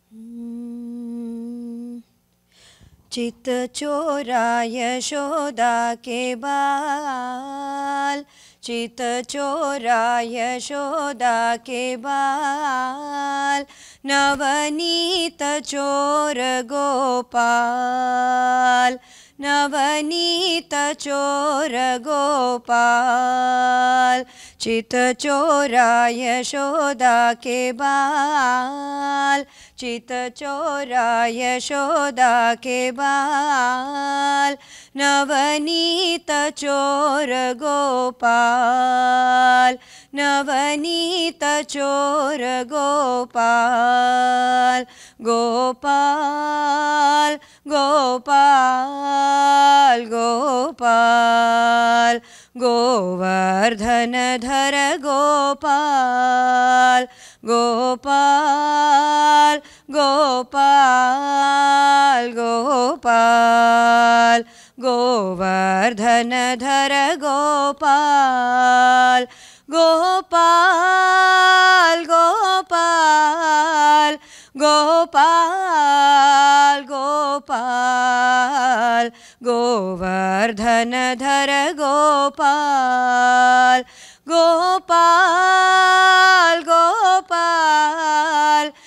चित चोरा यशोदा के बाल, चित चोरा यशोदा के बाल, नवनीत चोर गोपाल, नवनीत चोर गोपाल, चित चोरा यशोदा के बाल, चित चोरा यशोदा के बाल, नवनीत चोर गोपाल, नवनीत चोर गोपाल, गोपाल गोपाल गोपाल, गोवर्धनधर गोपाल, गोपाल गोपाल गोपाल, गोवर्धनधर गोपाल, गोपाल गोपाल गोपाल गोपाल, गोवर्धनधर गोपाल, गोपाल गोपाल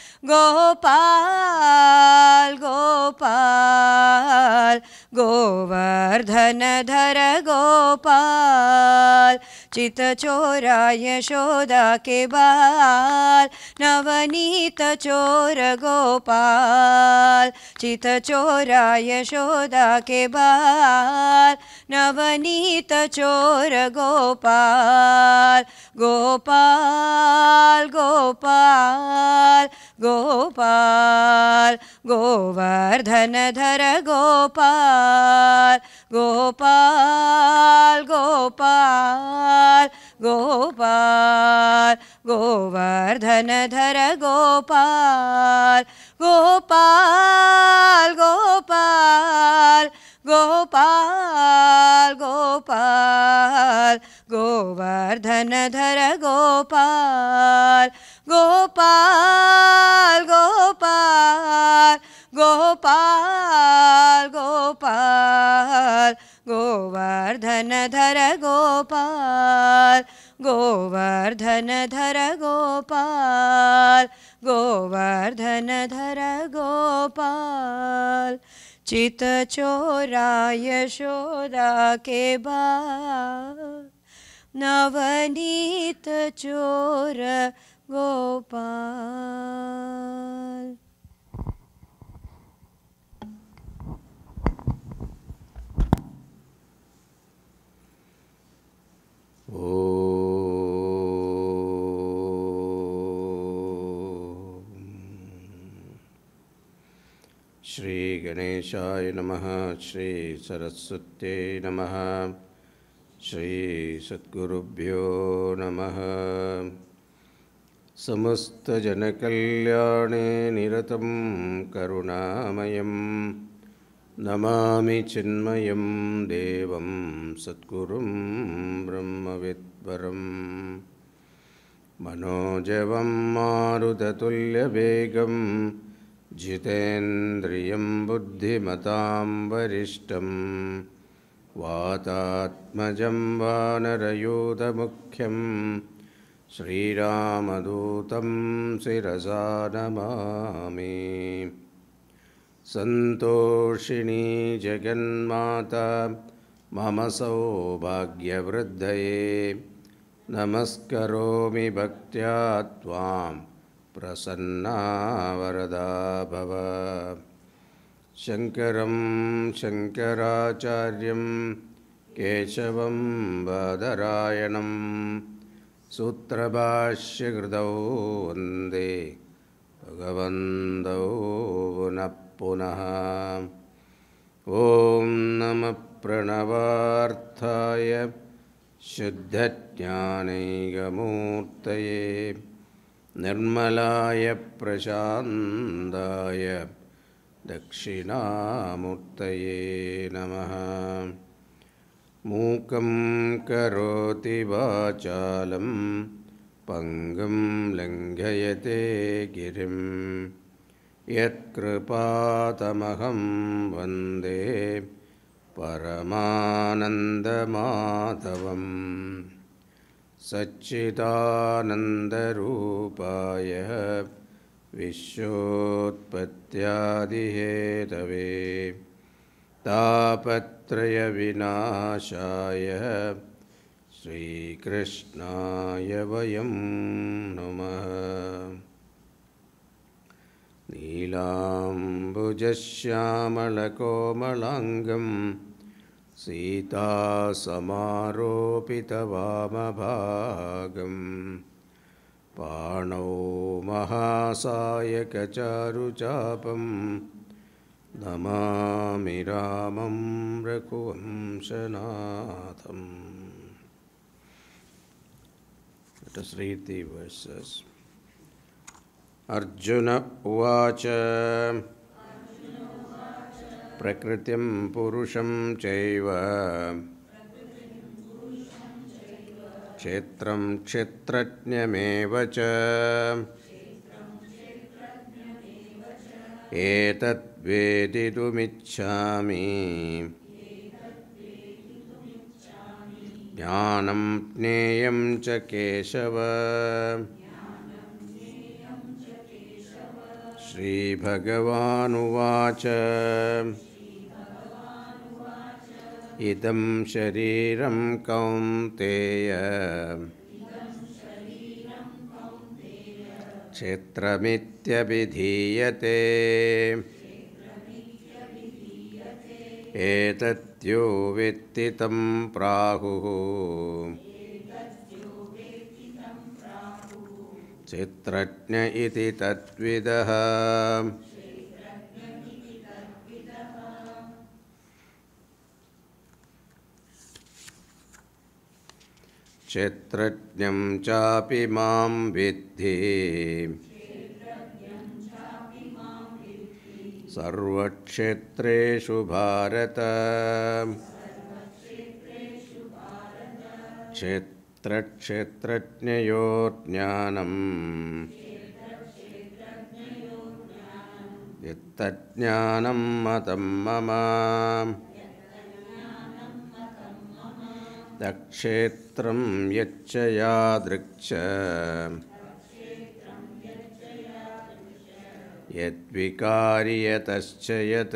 गोपाल गोपाल, गोवर्धनधर गोपाल, चित चोरा यशोदा के बाल, नवनीत चोर गोपाल, चित चोरा यशोदा के बाल, नवनीत चोर गोपाल, गोपाल गोपाल गोपाल, गोवर्धनधर गोपाल, गोपाल गोपाल गोपाल, गोवर्धनधर गोपाल, गोपाल गोपाल गोपाल गोपाल, गोवर्धनधर गोपाल, गोपाल गोपाल गोपाल गोपाल, गोवर्धनधर गोपाल, गोवर्धनधर गोपाल, गोवर्धनधर गोपाल, चित चोरा यशोदा के बाल, नवनीत चोर गोपाल। श्री गणेशाय नमः। श्री सरस्वत्यै नमः। श्री सद्गुरुभ्यो नमः। समस्तजनकल्याणे निरतं करुणामयं नमामि चिन्मयं देवं सद्गुरुं ब्रह्मविद्वरं मनोजवं मारुततुल्यवेगं जितेन्द्रियं बुद्धिमतां वरिष्ठं वातात्मजं वानरयूथमुख्यं श्रीरामदूतं शिरसा नमामि। सन्तोषिणी जगन्माता मम सौभाग्यवृद्धये नमस्करोमि भक्त्या त्वां प्रसन्ना वरदा भव। शङ्करं शङ्कराचार्यं केशवं बादरायणं सूत्रभाष्यकृतौ वन्दे भगवन्तौ पुनः पुनः। ॐ नमः प्रणवार्थाय शुद्धज्ञानैकमूर्तये निर्मलाय प्रशान्ताय दक्षिणामूर्तये नमः। मूकं करोति वाचालं पङ्गुं लङ्घयते गिरिं यत्कृपातमहं वन्दे परमानन्दमाधवम् सच्चिदानन्दरूपाय विश्वोत्पत्त्यादिहेतवे तापत्रयविनाशाय श्रीकृष्णाय वयं नमः। नीलाम्बुजश्यामलकोमलाङ्गं सीतासमारोपितवामभागं पाणौ महासायकचारुचापं नमामि रामं रघुवंशनाथम्. Let us read the verses. Arjuna uvacha prakritim purusham chaiva kshetram kshetrajñameva cha etat veditumicchami jnanam jneyam cha keshava. Shri Bhagavanuvāca idam shariram kaunteya kshetramityabhidhiyate etatyo vettitam prahuhu kshetrajña iti tatvidaha. kshetrajñam capi mam vidhi sarvakshetreshu bharata kshetrajñayor jnanam yattajñanam matam mama dakshetram yacchaya drikcha yadvikariyatascha yat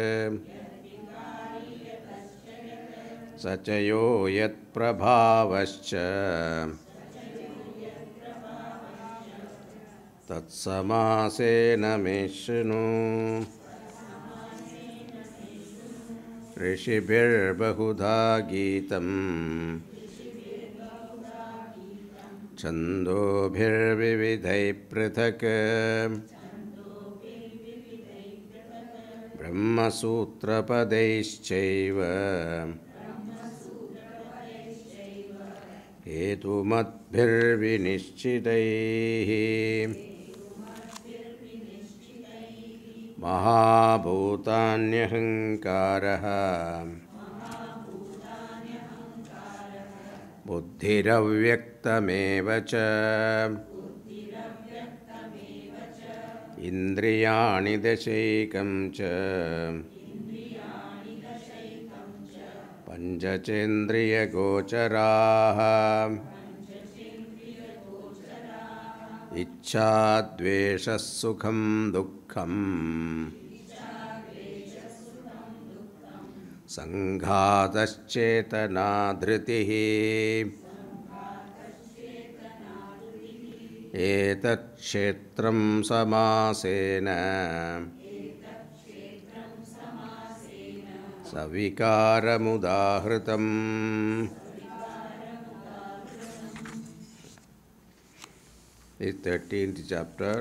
sachayo yat prabhavascha tatsamasena me shृणु. ऋषिभिर् बहुधा गीतं छन्दोभिर्विविधैः पृथक् ब्रह्मसूत्रपदैश्चैव हेतुमद्भिर्विनिश्चितैः महाभूतान्यहङ्कारः बुद्धिरव्यक्तमेव च इन्द्रियाणि दशैकं च पञ्चचेन्द्रियगोचराः इच्छा द्वेषः सुखं दुःखं संघातश्चेतना धृतिः एतत् क्षेत्रं समासेन सविकारमुदाहृतम्. The 13th chapter,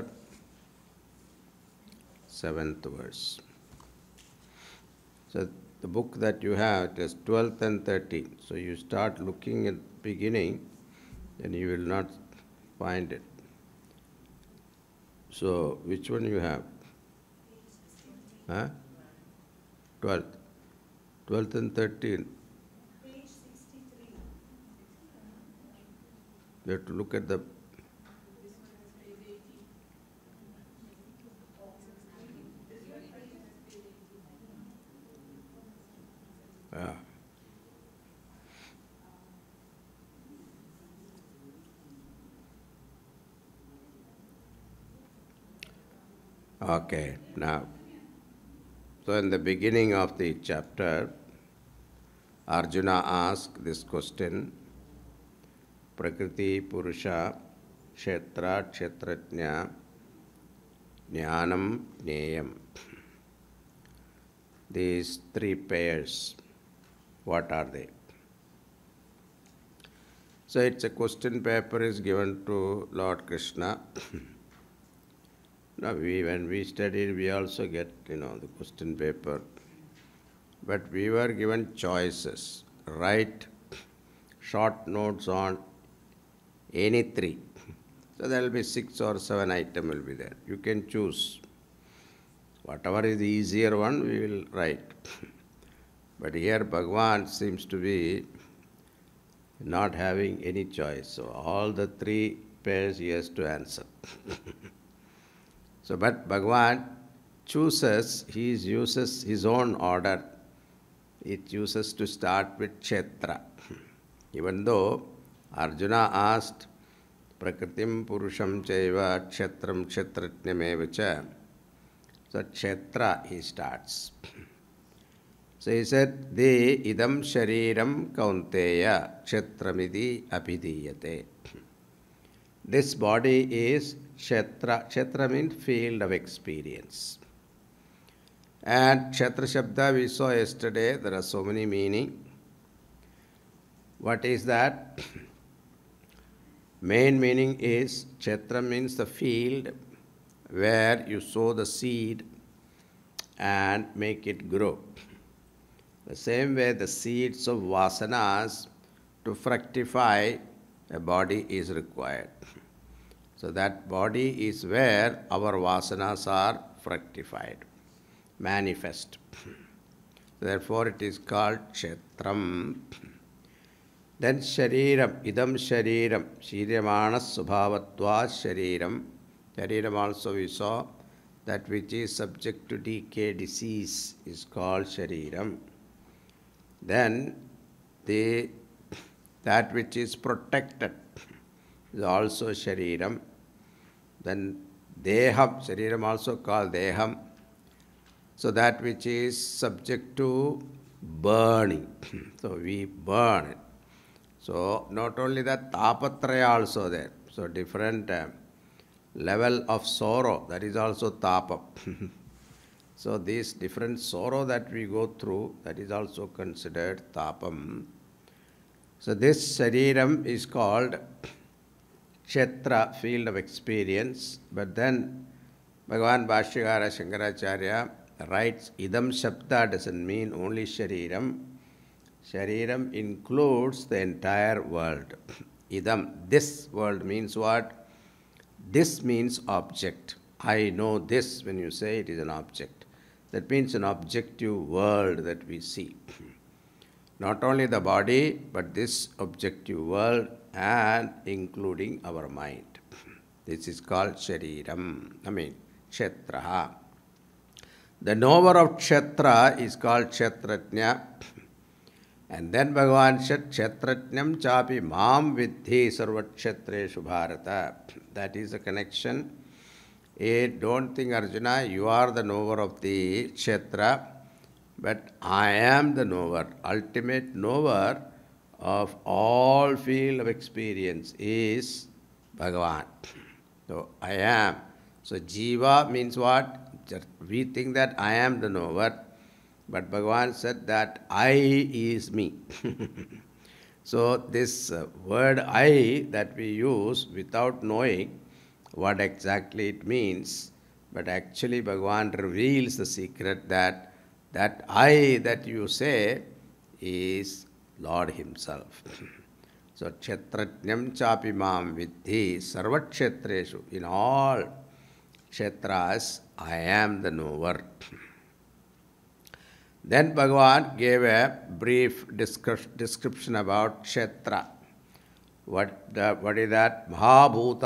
7th verse. So the book that you have, it is 12th and 13th. So you start looking at the beginning, then you will not find it. So which one you have? Huh? 12th. 12th and 13th. Page 63. You have to look at the... Yeah. Okay, now, so in the beginning of the chapter, Arjuna asked this question, Prakriti, Purusha, Kshetra, Kshetratnya, Jnanam, Jneyam. These three pairs, what are they? So it's a question paper is given to Lord Krishna. Now when we studied, we also get, the question paper. But we were given choices. Write short notes on any three. So there will be 6 or 7 items will be there. You can choose. Whatever is the easier one, we will write. But here Bhagavan seems to be not having any choice. So all the three pairs he has to answer. So, but Bhagavan chooses, he uses his own order. He chooses to start with Kshetra. Even though Arjuna asked, Prakritim Purusham Chaiva Kshetram Kshetratnyamevacha. So, Kshetra he starts. So he said, De idam shariram kaunteya kshetramidi abhidiyate. This body is kshetra. Kshetra means field of experience. And kshetra shabda we saw yesterday, there are so many meanings. What is that? Main meaning is, kshetra means the field where you sow the seed and make it grow. The same way the seeds of vasanas to fructify a body is required. So that body is where our vasanas are fructified, manifest. Therefore it is called Kshetram. Then Shariram, Idam Shariram, Shiryamanas Subhavatva Shariram. Shariram also we saw, that which is subject to decay, disease is called Shariram. Then that which is protected is also Shariram. Then Deham, Shariram also called Deham. So that which is subject to burning. So we burn it. So not only that, Tapatraya also there. So different level of sorrow, that is also Tapa. So this different sorrow that we go through, that is also considered Tapam. So this Shariram is called Kshetra, field of experience. But then Bhagavan Bhashyakara Shankaracharya writes, Idam Shabda doesn't mean only Shariram. Shariram includes the entire world. Idam, this world means what? This means object. I know this when you say it is an object. That means an objective world that we see. Not only the body, but this objective world and including our mind. This is called Shariram, Kshetraha. The knower of Kshetra is called Kshetratnya. And then Bhagavan said, Kshetratnyam chapi mam vidhi sarvakshetreshu bharata. That is the connection. Don't think, Arjuna, you are the knower of the Kshetra, but I am the knower. Ultimate knower of all field of experience is Bhagavan. So I am. So Jiva means what? We think that I am the knower, but Bhagavan said that I is me. So this word I that we use without knowing what exactly it means, but actually Bhagavan reveals the secret that I that you say is Lord Himself. So Kshetratnyam chapi mam vidhi sarvakshetreshu. In all kshetras, I am the knower. Then Bhagavan gave a brief description about Kshetra. What is that?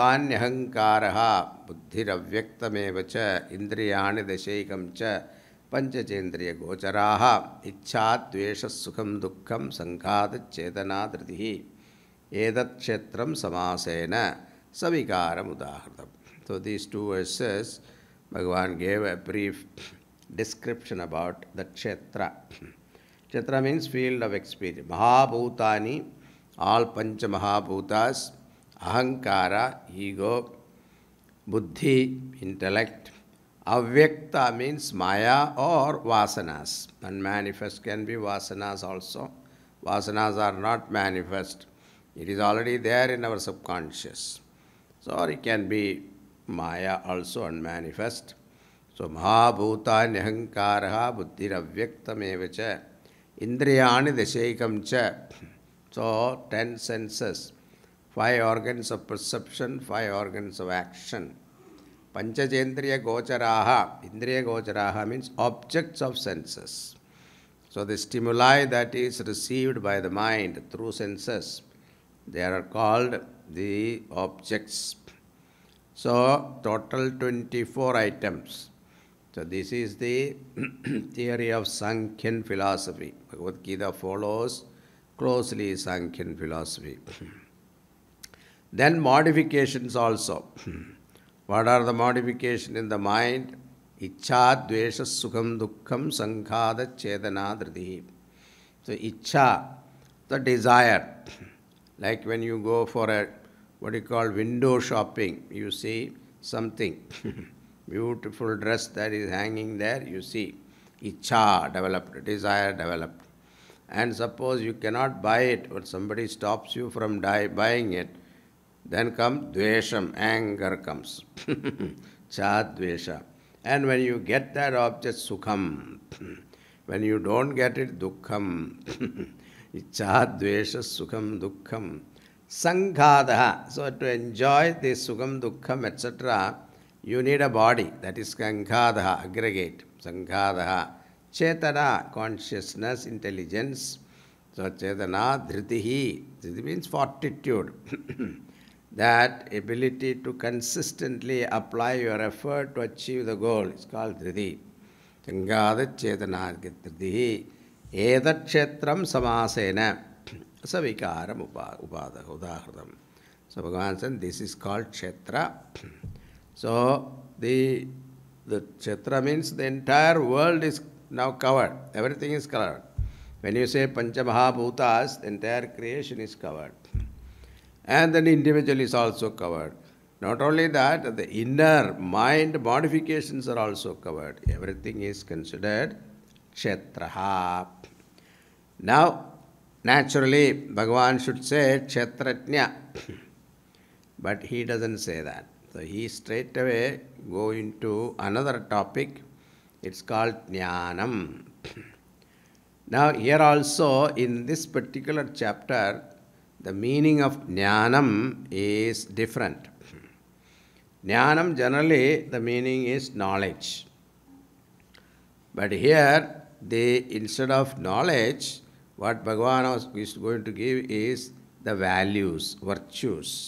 Mahabhutanyahangkaraha buddhiravyaktamevacha indriyani dashekam cha Panchachendriya Gocharaha Ichcha Dvesha Sukham Dukkham Sanghata Chetana Dhritihi Edat Kshetram Samasena Savikaram Udahritam. So these two verses, Bhagavan gave a brief description about the Kshetra. Kshetra means field of experience. Mahabhutani, all Pancha Mahabhutas, Ahankara, ego, Buddhi, intellect. Avyakta means Maya or Vasanas. Unmanifest can be Vasanas also. Vasanas are not manifest. It is already there in our subconscious. So, or it can be Maya also unmanifest. So, Mahabhuta Nihankaraha Buddhiravyaktamevacha Indriyani Deshekam cha. So, 10 senses, 5 organs of perception, 5 organs of action. Panchachendriya Gocharaha, Indriya Gocharaha means objects of senses. So, the stimuli that is received by the mind through senses, they are called the objects. So, total 24 items. So, this is the theory of Sankhyan philosophy. Bhagavad Geeta follows closely Sankhyan philosophy. Then modifications also. What are the modifications in the mind? Ichcha, Dvesha, Sukham, Dukkham, Sankhada, Chetana, Dhritihi. So, Ichcha, the desire. Like when you go for a, what you call window shopping, you see something, beautiful dress that is hanging there, you see. Ichcha developed, desire developed. And suppose you cannot buy it, or somebody stops you from buying it, then comes dvesham, anger comes. Cha dvesha. And when you get that object, sukham. When you don't get it, dukkham. Cha dvesha, sukham, dukkham. Sanghadaha. So to enjoy this sukham, dukkham, etc., you need a body. That is sanghadaha, aggregate. Sanghadaha. Chetana, consciousness, intelligence. So Chetana, dhritihi. Dhriti means fortitude. That ability to consistently apply your effort to achieve the goal is called dhriti. Sanghada Chetana dhritihi. Edat kshetram samasena. Savikaram udahritam. So Bhagavan said this is called kshetra. So the kshetra means the entire world is now covered. Everything is covered. When you say Pancha Mahabhutas, the entire creation is covered. And then individual is also covered. Not only that, the inner mind modifications are also covered. Everything is considered kshetraha. Now, naturally, Bhagavan should say kshetratnya. But he doesn't say that. So he straight away go into another topic. It's called jnanam. Now here also in this particular chapter, the meaning of jnanam is different. Jnanam generally the meaning is knowledge. But here instead of knowledge, what Bhagavan is going to give is the values, virtues.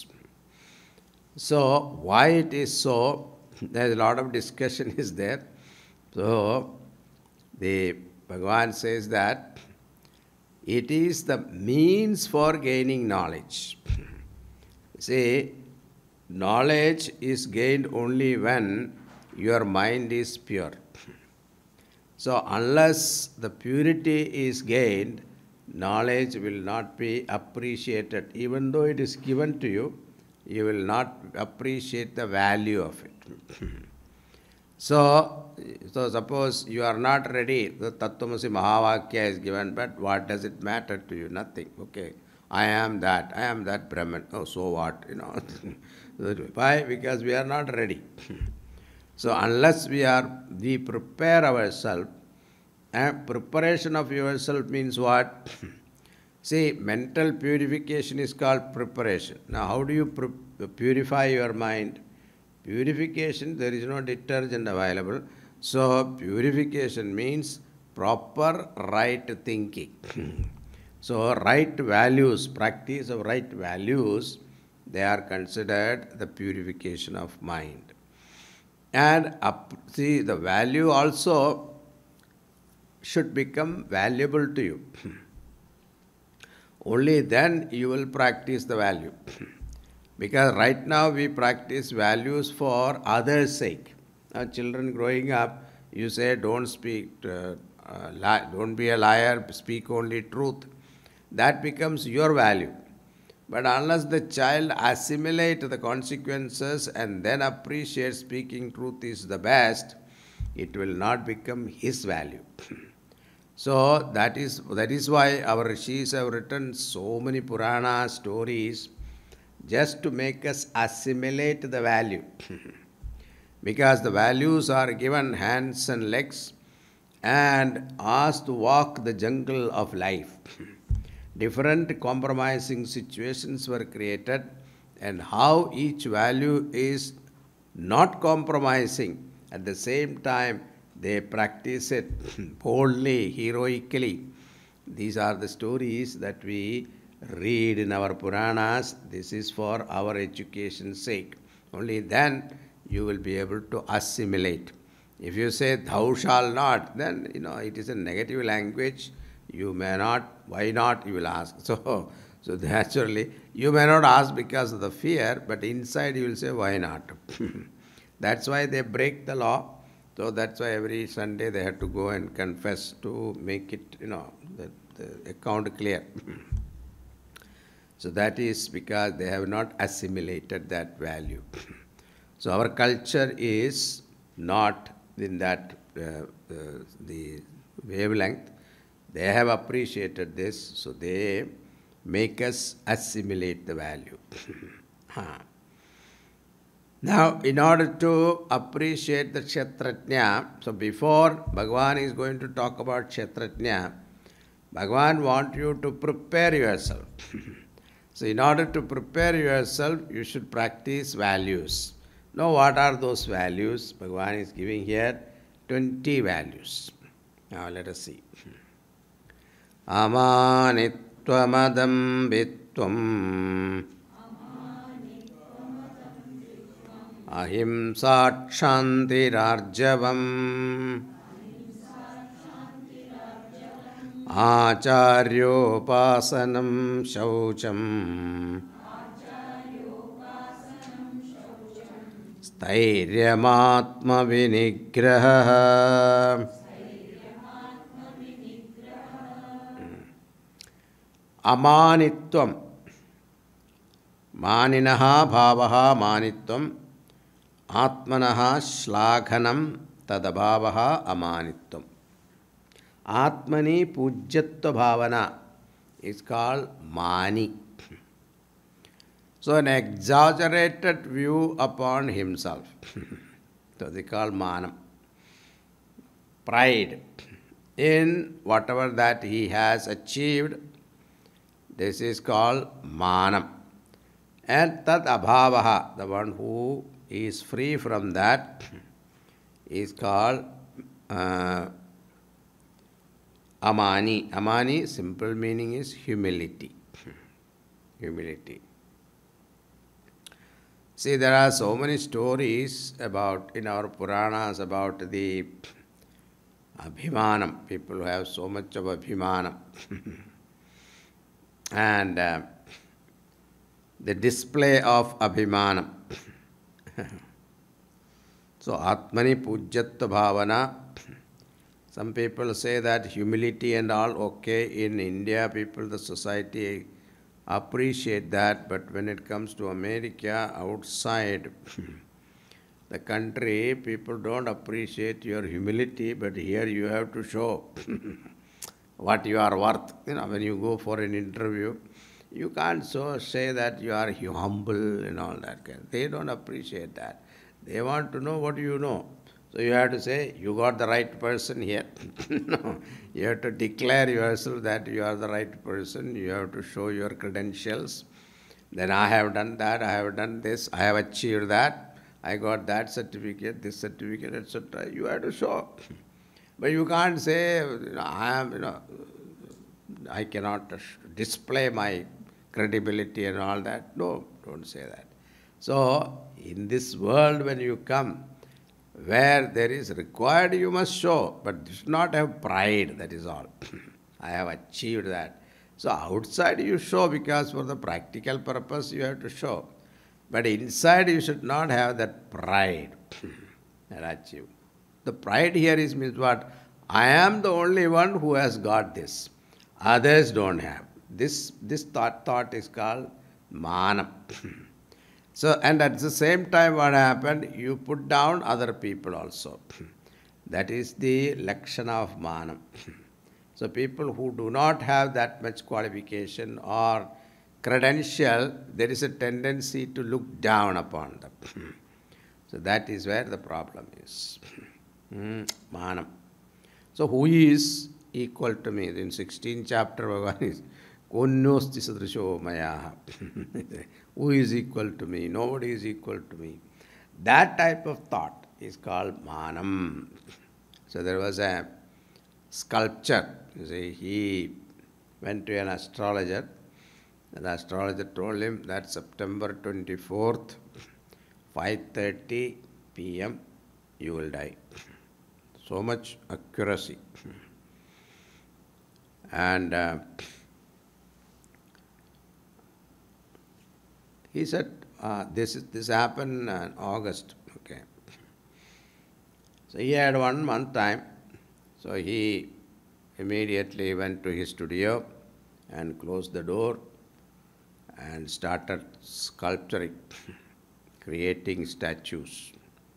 So why it is so? There is a lot of discussion is there. So the Bhagavan says that it is the means for gaining knowledge. See, knowledge is gained only when your mind is pure. So unless the purity is gained, knowledge will not be appreciated. Even though it is given to you, you will not appreciate the value of it. So suppose you are not ready, the Tattvamasi Mahavakya is given, but what does it matter to you? Nothing. Okay, I am that Brahman. Oh, so what? Why? Because we are not ready. So unless we prepare ourselves, and preparation of yourself means what? See, mental purification is called preparation. Now, how do you purify your mind? Purification, there is no detergent available. So, purification means proper right thinking. So, right values, practice of right values, they are considered the purification of mind. And see, the value also should become valuable to you. Only then you will practice the value. Because right now we practice values for others' sake. Now children growing up, you say don't speak, don't be a liar, speak only truth. That becomes your value. But unless the child assimilates the consequences and then appreciates speaking truth is the best, it will not become his value. So that is why our rishis have written so many Purana stories just to make us assimilate the value. Because the values are given hands and legs and asked to walk the jungle of life. Different compromising situations were created, and how each value is not compromising. At the same time, they practice it boldly, heroically. These are the stories that we read in our Puranas. This is for our education's sake. Only then you will be able to assimilate. If you say, thou shalt not, then, it is a negative language. You may not, why not, you will ask. So naturally, you may not ask because of the fear, but inside you will say, why not? That's why they break the law. So that's why every Sunday they have to go and confess to make it, the account clear. So that is because they have not assimilated that value. So our culture is not in that the wavelength. They have appreciated this, so they make us assimilate the value. Now, in order to appreciate the Kshatrajna, so before Bhagavan is going to talk about Kshatrajna, Bhagavan wants you to prepare yourself. So in order to prepare yourself, you should practice values. Now, what are those values? Bhagavan is giving here 20 values. Now, let us see. Amanitvamadambitvam ahimsakshantirarjavam acharyopasanam shaucham स्थैर्यमात्म विनिग्रहः अमानित्वम मानिनः भावः मानित्वम आत्मनः श्लाघनं तदभावः अमानित्वम आत्मनि पूज्यत्व भावना is called mani. So an exaggerated view upon himself. So they call manam. Pride in whatever that he has achieved. This is called manam. And tad abhavaha, the one who is free from that, is called amani. Amani, simple meaning is humility. Humility. See, there are so many stories about, in our Puranas, about the abhimanam. People who have so much of abhimanam. And the display of abhimanam. So, Atmani Pujyatva Bhavana. Some people say that humility and all, okay, in India, people, the society appreciate that, but when it comes to America, outside the country, people don't appreciate your humility, but here you have to show what you are worth. When you go for an interview, you can't say that you are humble and all that kind. They don't appreciate that. They want to know what you know. So you have to say, you got the right person here. No, you have to declare yourself that you are the right person. You have to show your credentials. Then I have done that, I have done this, I have achieved that, I got that certificate, this certificate, etc. You have to show. But you can't say, I cannot display my credibility and all that. No, don't say that. So, in this world when you come, Where there is required, you must show, but you should not have pride, that is all. I have achieved that. So outside you show because for the practical purpose you have to show. But inside you should not have that pride and achieve. The pride here is means what? I am the only one who has got this. Others don't have. This thought is called manam. So, and at the same time what happened? You put down other people also. That is the lakshana of manam. So people who do not have that much qualification or credential, there is a tendency to look down upon them. So that is where the problem is. Manam. So who is equal to me? In 16th chapter, Bhagavan is Konyosti sadrisho maya. Who is equal to me? Nobody is equal to me. That type of thought is called manam. So there was a sculpture. You see, he went to an astrologer. And the astrologer told him that September 24th, 5:30 p.m., you will die. So much accuracy. And he said, this happened in August. Okay. So he had 1 month time. So he immediately went to his studio and closed the door and started sculpturing, creating statues.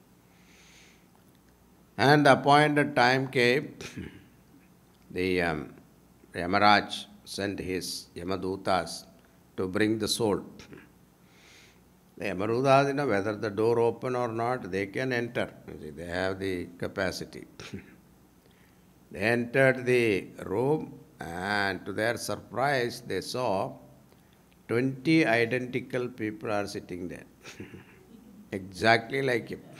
And the appointed time came, the Yamaraj sent his Yamadutas to bring the soul. The Yamadutas, whether the door open or not, they can enter. They have the capacity. They entered the room, and to their surprise, they saw 20 identical people are sitting there, exactly like him.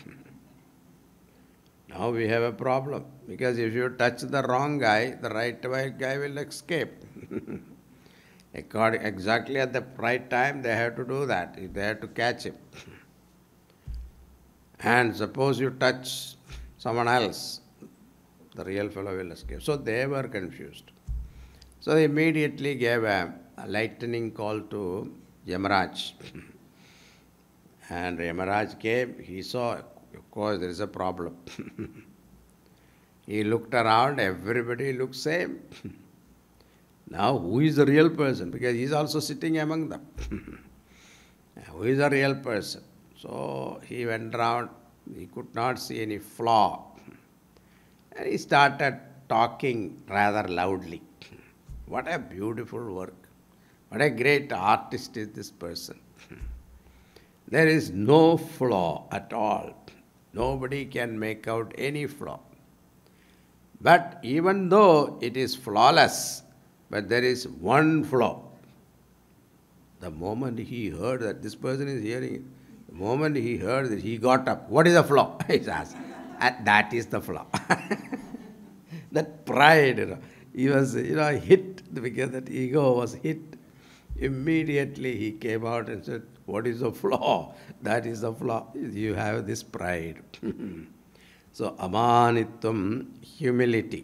Now we have a problem, because if you touch the wrong guy, the right guy will escape. Exactly at the right time, they have to do that. They have to catch him. And suppose you touch someone else, the real fellow will escape. So they were confused. So they immediately gave a lightning call to Yamaraj. And Yamaraj came, he saw, of course, there is a problem. He looked around, everybody looked same. Now, who is the real person? Because he is also sitting among them. Who is the real person? So he went around, he could not see any flaw. And he started talking rather loudly. What a beautiful work. What a great artist is this person. There is no flaw at all. Nobody can make out any flaw. But even though it is flawless, but there is one flaw. The moment he heard that this person is hearing it, the moment he heard that, he got up. What is the flaw? He asked. And that is the flaw. That pride, he was, hit, because that ego was hit. Immediately he came out and said, what is the flaw? That is the flaw. You have this pride. So, amanitvam, humility.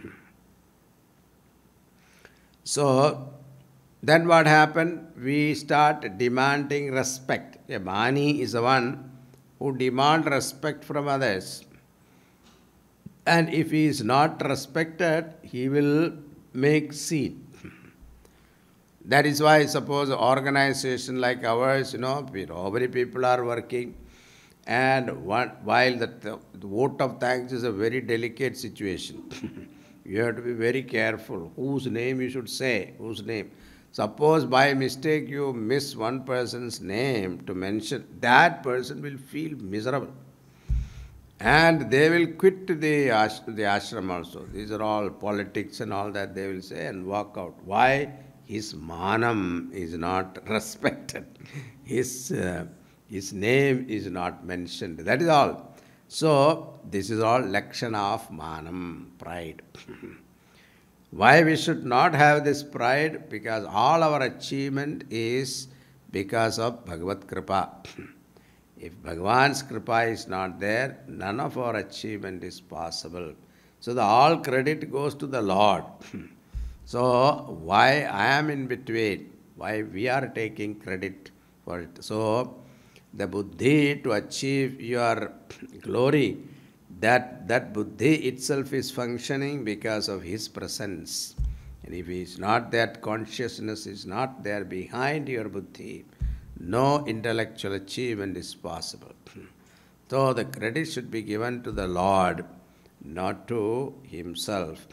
So, then what happened? We start demanding respect. A mani is the one who demands respect from others. And if he is not respected, he will make scene. That is why, suppose organization like ours, very people are working, and while the vote of thanks is a very delicate situation. You have to be very careful whose name you should say, whose name. Suppose by mistake you miss one person's name to mention, that person will feel miserable. And they will quit the ashram also. These are all politics and all that they will say and walk out. Why? His manam is not respected. His name is not mentioned. That is all. So, this is all lakshana of manam, pride. Why we should not have this pride? Because all our achievement is because of Bhagavad Kripa. If Bhagavan's kripa is not there, none of our achievement is possible. So the all credit goes to the Lord. So why I am in between? Why we are taking credit for it? So the buddhi to achieve your glory, that buddhi itself is functioning because of his presence. And if he is not, that consciousness is not there behind your buddhi, no intellectual achievement is possible. So the credit should be given to the Lord, not to himself.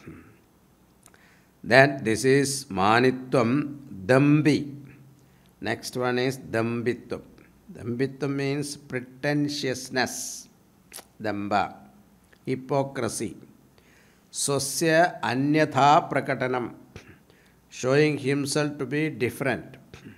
Then this is manitvam dambi. Next one is dambitvam. Dambitvam means pretentiousness. Damba, hypocrisy. Swasya anyatha prakatanam, showing himself to be different.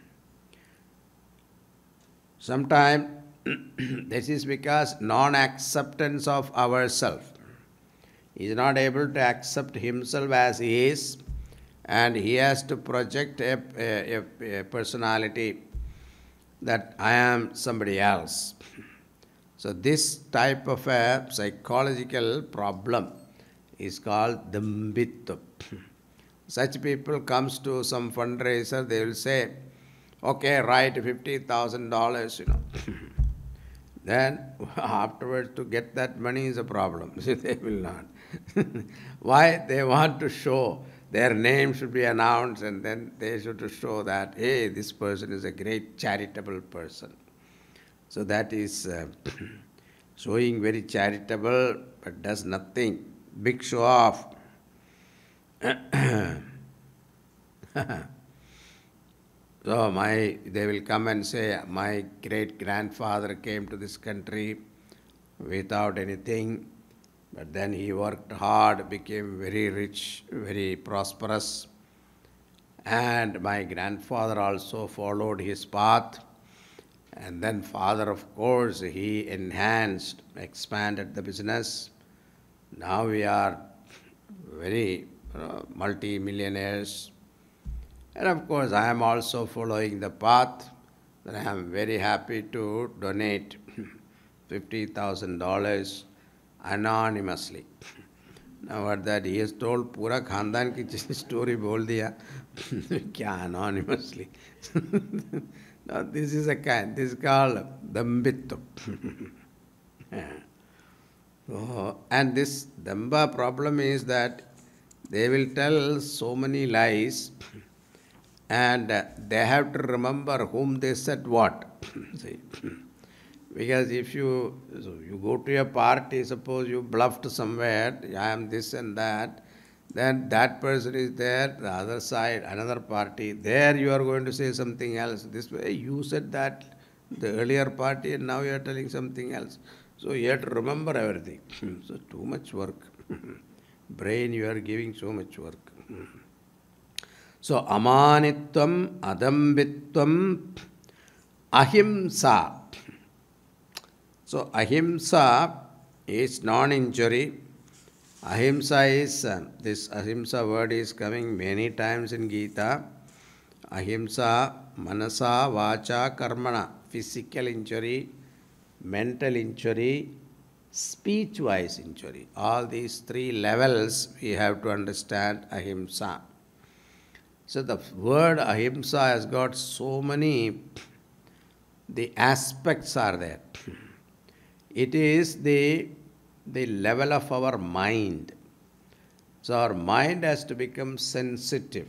Sometimes this is because non-acceptance of ourselves. He is not able to accept himself as he is, and he has to project a personality that I am somebody else. So this type of a psychological problem is called dambitva. Such people comes to some fundraiser, they will say, okay, write $50,000, Then afterwards to get that money is a problem. They will not. Why? They want to show, their name should be announced, and then they should show that, hey, this person is a great charitable person. So that is showing very charitable, but does nothing. Big show off. So they will come and say, my great-grandfather came to this country without anything, but then he worked hard, became very rich, very prosperous, and my grandfather also followed his path, and then father, of course, he enhanced, expanded the business. Now we are very multi-millionaires. And of course, I am also following the path, that I am very happy to donate $50,000 anonymously. Now what that he has told, pura khandan ki story bol diya, kya anonymously. Now this is called dambitva. And this damba problem is that they will tell so many lies, and they have to remember whom they said what. See? Because if you go to a party, suppose you bluffed somewhere, I am this and that, then that person is there, the other side, another party, there you are going to say something else. This way you said that the earlier party and now you are telling something else. So you have to remember everything. So too much work. Brain, you are giving so much work. So amanitvam, adambitvam, ahimsa. So ahimsa is non-injury. Ahimsa is, this ahimsa word is coming many times in Gita. Ahimsa, manasa, vacha, karmana. Physical injury, mental injury, speech-wise injury. All these three levels we have to understand ahimsa. So the word ahimsa has got so many, the aspects are there. It is the level of our mind. So our mind has to become sensitive.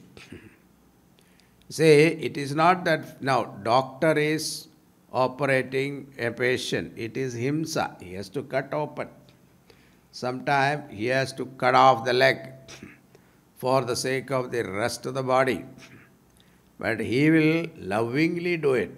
Say, it is not that now doctor is operating a patient. It is himsa. He has to cut open. Sometimes he has to cut off the leg for the sake of the rest of the body. But he will lovingly do it.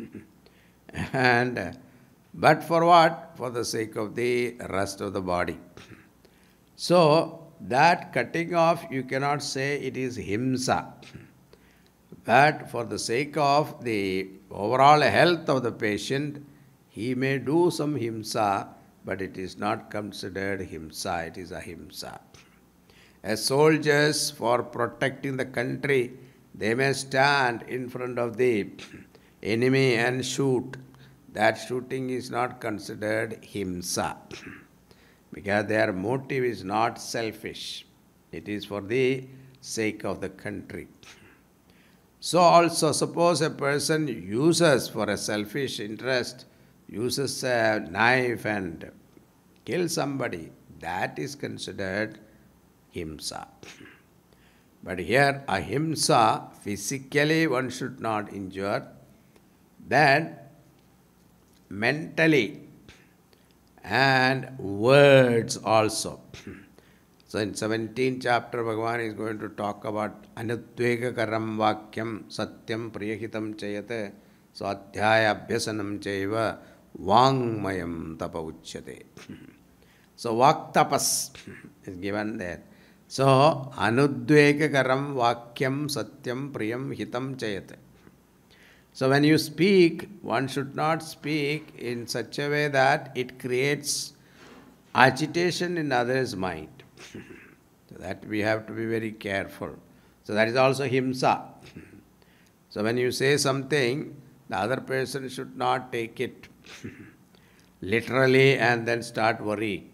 But for what? For the sake of the rest of the body. So, that cutting off, you cannot say it is himsa. But for the sake of the overall health of the patient, he may do some himsa, but it is not considered himsa, it is ahimsa. As soldiers, for protecting the country, they may stand in front of the enemy and shoot. that shooting is not considered himsa because their motive is not selfish. It is for the sake of the country. So also, suppose a person uses for a selfish interest, uses a knife and kills somebody, that is considered himsa. But here, ahimsa, physically one should not injure, then mentally and words also. So in 17th chapter, Bhagavan is going to talk about anudvega karam vakyam satyam priyahitam chayate swadhyaya abhyasanam chaiva vangmayam tapa uchyate. So vak tapas is given there. So anudvega karam vakyam satyam priyam hitam chayate. So when you speak, one should not speak in such a way that it creates agitation in others' mind. So that we have to be very careful. So that is also himsa. So when you say something, the other person should not take it literally and then start worrying.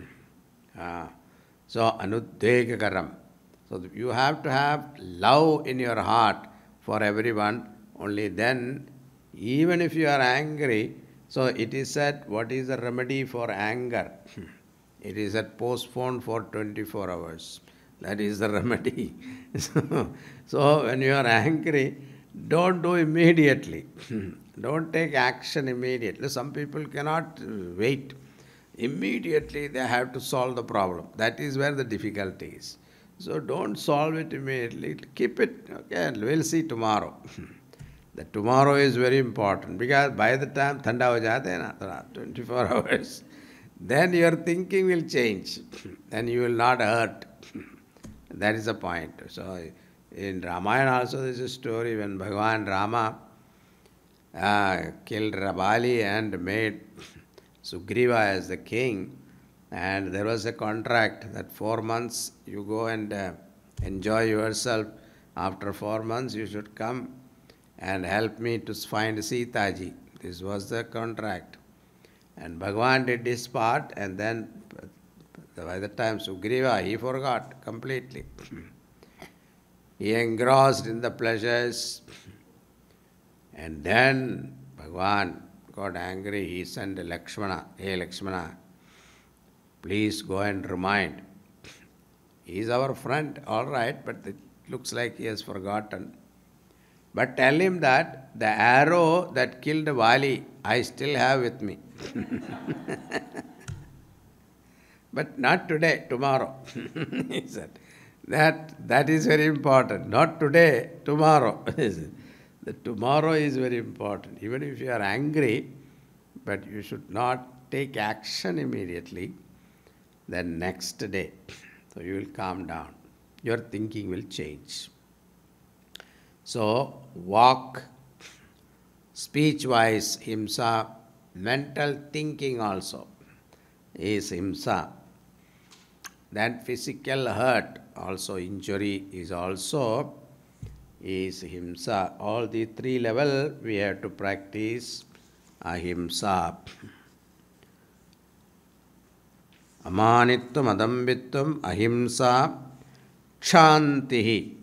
So anudvegakaram. So you have to have love in your heart for everyone. Only then, even if you are angry, so it is said, what is the remedy for anger? It is said, postpone for 24 hours. That is the remedy. So when you are angry, don't do immediately. Don't take action immediately. Some people cannot wait. Immediately they have to solve the problem. That is where the difficulty is. So don't solve it immediately. Keep it. Okay, we'll see tomorrow. The tomorrow is very important because by the time thanda ho jate na, 24 hours, then your thinking will change. Then you will not hurt. That is the point. So in Ramayana also there is a story when Bhagavan Rama killed Ravali and made Sugriva as the king, and there was a contract that 4 months you go and enjoy yourself. After 4 months you should come and help me to find Sita ji. This was the contract. And Bhagavan did his part, and then by the time Sugriva, he forgot completely. He engrossed in the pleasures, and then Bhagavan got angry. He sent Lakshmana, hey Lakshmana, please go and remind. He is our friend, all right, but it looks like he has forgotten. But tell him that the arrow that killed Vali, I still have with me. But not today, tomorrow. He said. That is very important. Not today, tomorrow. The tomorrow is very important. Even if you are angry, but you should not take action immediately, then next day. So you will calm down. Your thinking will change. So, walk, speech-wise, himsa, mental thinking also is himsa. Then physical hurt, also injury is also is himsa. All the three levels we have to practice ahimsa. Amanitvam, adambitvam, ahimsa, kshantihi.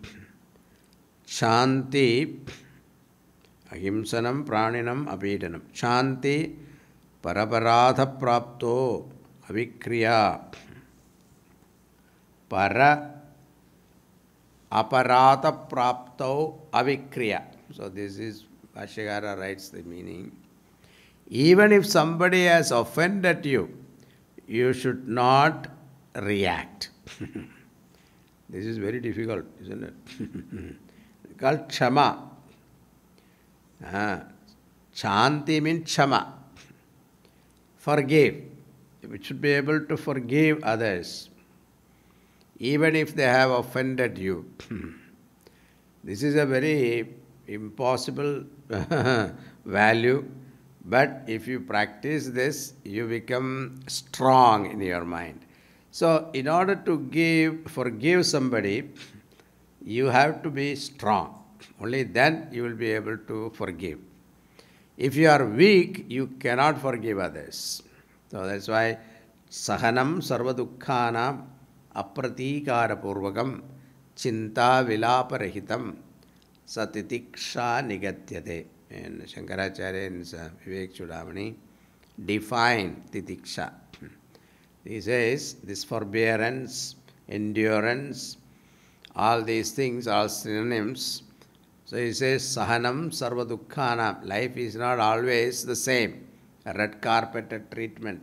Shanti, ahimsanam, praninam, apedanam. Shanti, paraparadha prapto, avikriya. Para aparatha prapto, avikriya. So this is, Bhashyakara writes the meaning. Even if somebody has offended you, you should not react. This is very difficult, isn't it? Called kshama. Shanti means kshama. Forgive. We should be able to forgive others, even if they have offended you. This is a very impossible value, but if you practice this, you become strong in your mind. So, in order to forgive somebody, you have to be strong. Only then you will be able to forgive. If you are weak, you cannot forgive others. So that's why sahanam sarvadukkhanam apratikara purvakam chinta vilaparahitam satitiksha nigatyate. And Shankaracharya in Vivek Chudamani define titiksha. He says this forbearance, endurance, all these things are synonyms. So he says sahanam sarvadukkhanam. Life is not always the same. A red carpeted treatment.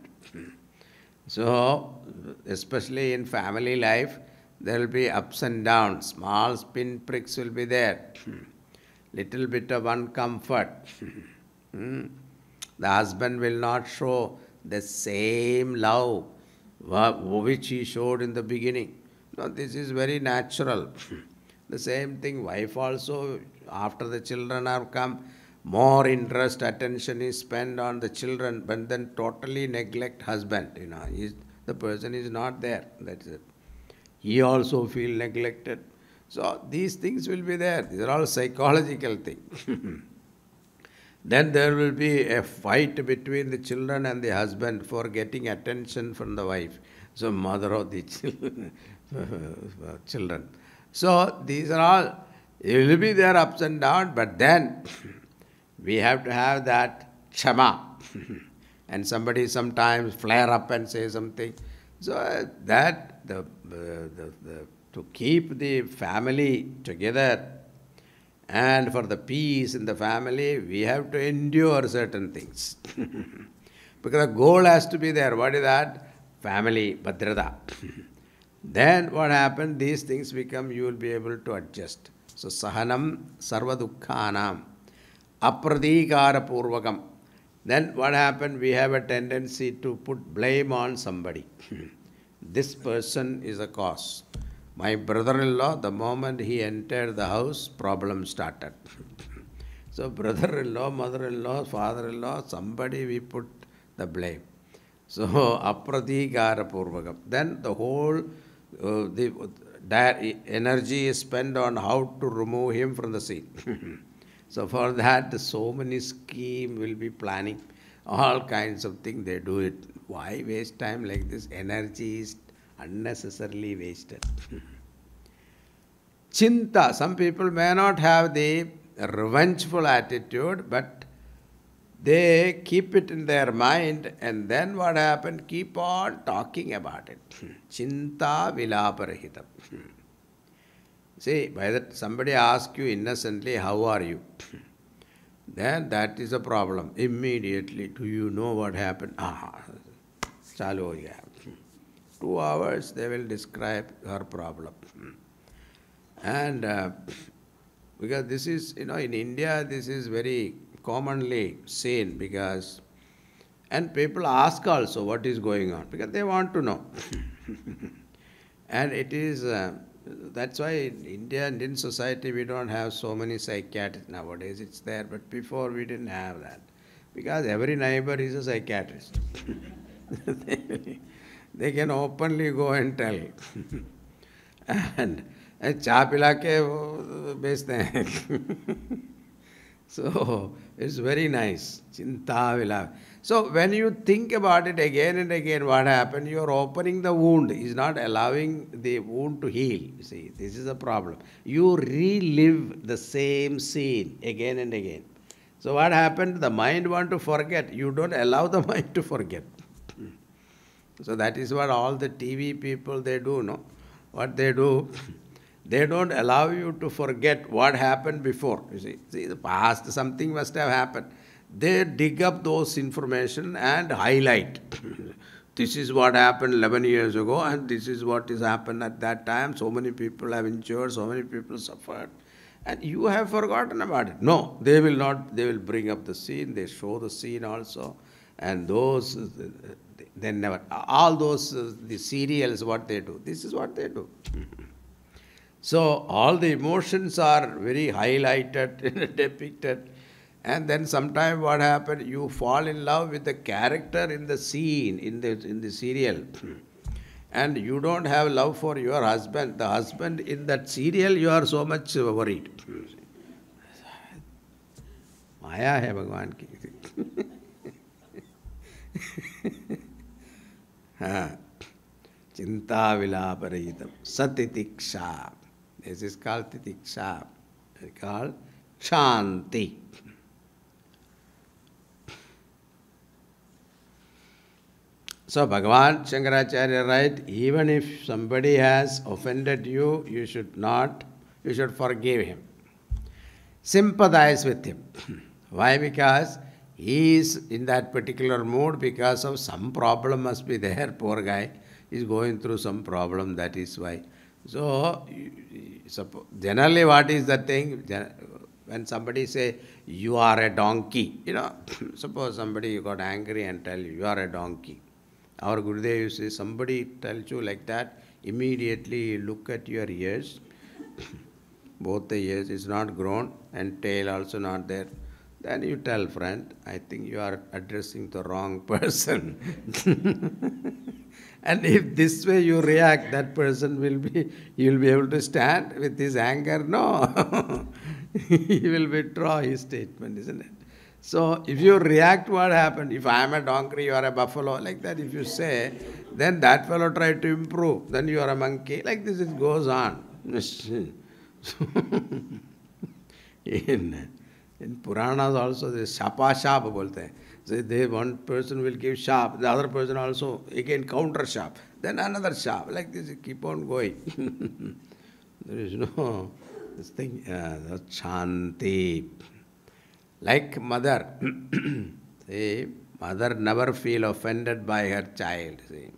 So especially in family life, there will be ups and downs. Small pinpricks will be there. Little bit of uncomfort. The husband will not show the same love which he showed in the beginning. No, this is very natural. The same thing, wife also, after the children have come, more interest, attention is spent on the children, but then totally neglect husband. The person is not there. That's it. He also feel neglected. So these things will be there. These are all psychological things. Then there will be a fight between the children and the husband for getting attention from the wife. So mother of the children. So these are all, it will be there ups and downs, but then we have to have that kshama. And somebody sometimes flare up and say something. So that to keep the family together and for the peace in the family, we have to endure certain things. Because the goal has to be there. What is that? Family, bhadrata. Then what happens? These things become, you will be able to adjust. So sahanam sarvadukkhanam apradikara purvakam. Then what happens? We have a tendency to put blame on somebody. This person is a cause. My brother-in-law, the moment he entered the house, problem started. So brother-in-law, mother-in-law, father-in-law, somebody we put the blame. So apratikara purvakam. Then the whole energy is spent on how to remove him from the scene. So for that, so many schemes will be planning. All kinds of things they do it. Why waste time like this? Energy is unnecessarily wasted. Chinta, some people may not have the revengeful attitude, but they keep it in their mind, and then what happened? Keep on talking about it. Chinta vilaparahitam. See, by that somebody asks you innocently, how are you? Then that is a problem. Immediately, do you know what happened? Chalu ho gaya. 2 hours they will describe her problem. And because this is, in India, this is very commonly seen because, and people ask also what is going on because they want to know. And it is, that's why in Indian society we don't have so many psychiatrists nowadays. It's there, but before we didn't have that because every neighbor is a psychiatrist. They can openly go and tell. And cha pila ke बेचते हैं. So it's very nice. Chinta vila. So when you think about it again and again, what happened? You are opening the wound. Is not allowing the wound to heal. You see, this is a problem. You relive the same scene again and again. So what happened? The mind want to forget. You don't allow the mind to forget. So that is what all the TV people, they do, no? What they do, they don't allow you to forget what happened before. You see, the past, something must have happened. They dig up those information and highlight. This is what happened 11 years ago, and this is what has happened at that time. So many people have injured, so many people suffered. And you have forgotten about it. No, they will not. They will bring up the scene. They show the scene also. And those, they never, all those, the serials, what they do. This is what they do. So all the emotions are very highlighted, depicted. And then sometime what happened, you fall in love with the character in the scene, in the serial. And you don't have love for your husband. The husband in that serial, you are so much worried. आया है भगवान की. हाँ, चिंता विलापरहितम सतितिक्षा. This is called titiksha. It's called shanti. So Bhagavan Shankaracharya writes, even if somebody has offended you, you should forgive him. Sympathize with him. Why? Because he is in that particular mood because of some problem must be there. Poor guy is going through some problem, that is why. So, generally what is the thing? When somebody say, you are a donkey, suppose somebody got angry and tell you, you are a donkey. Our Gurudev used to say, somebody tells you like that, immediately look at your ears. Both the ears is not grown and tail also not there. Then you tell, friend, I think you are addressing the wrong person. And if this way you react, that person you will be able to stand with his anger? No. He will withdraw his statement, isn't it? So if you react, what happened? If I am a donkey, you are a buffalo, like that if you say, then that fellow tried to improve, then you are a monkey. Like this it goes on. In Puranas also, they shapa shap bolte. So one person will give shap, the other person also again counter shap, then another shap. Like this, it keep on going. There is no this thing, shanti. Like mother, see, mother never feel offended by her child. See.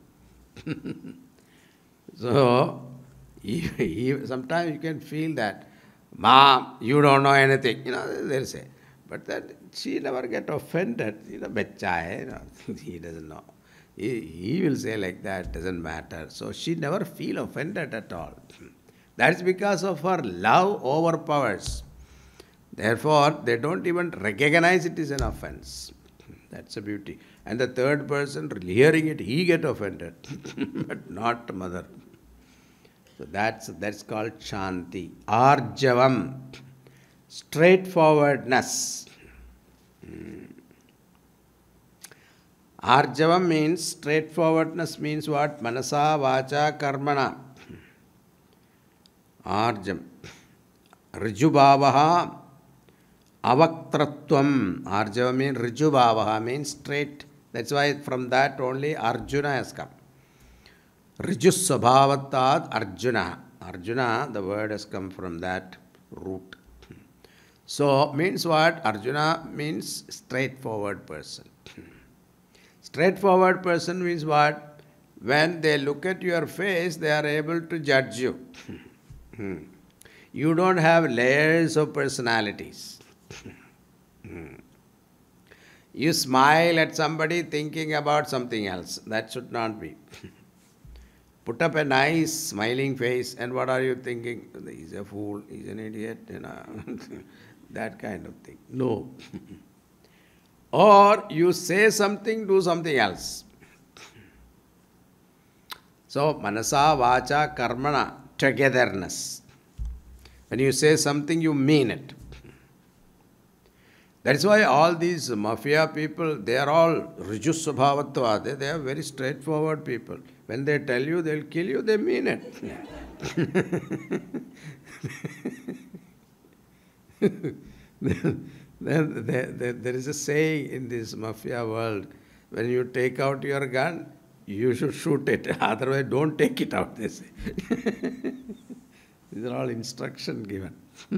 So, sometimes you can feel that, Mom, you don't know anything, they'll say. But that she never get offended, bachcha hai, he doesn't know. He will say like that, doesn't matter. So she never feel offended at all. That's because of her love overpowers. Therefore, they don't even recognize it is an offense. That's a beauty. And the third person, hearing it, he get offended, but not mother. So that's called shanti. Arjavam, straightforwardness. Arjavam means straightforwardness means what? Manasa, vacha, karmana. Arjam. Rijubhavaha, avaktratvam. Arjava means Rijubhavaha means straight. That's why from that only Arjuna has come. Rijusvabhavatad Arjuna. Arjuna, the word has come from that root. So, means what? Arjuna means straightforward person. Straightforward person means what? When they look at your face, they are able to judge you. You don't have layers of personalities. You smile at somebody thinking about something else. That should not be. Put up a nice smiling face and what are you thinking? He's a fool, he's an idiot, that kind of thing. No. Or you say something, do something else. So, manasa, vacha, karmana, togetherness. When you say something, you mean it. That's why all these mafia people, they are all rijusvabhavatva. They are very straightforward people. When they tell you they'll kill you, they mean it. There is a saying in this mafia world, when you take out your gun, you should shoot it. Otherwise, don't take it out, they say. These are all instruction given.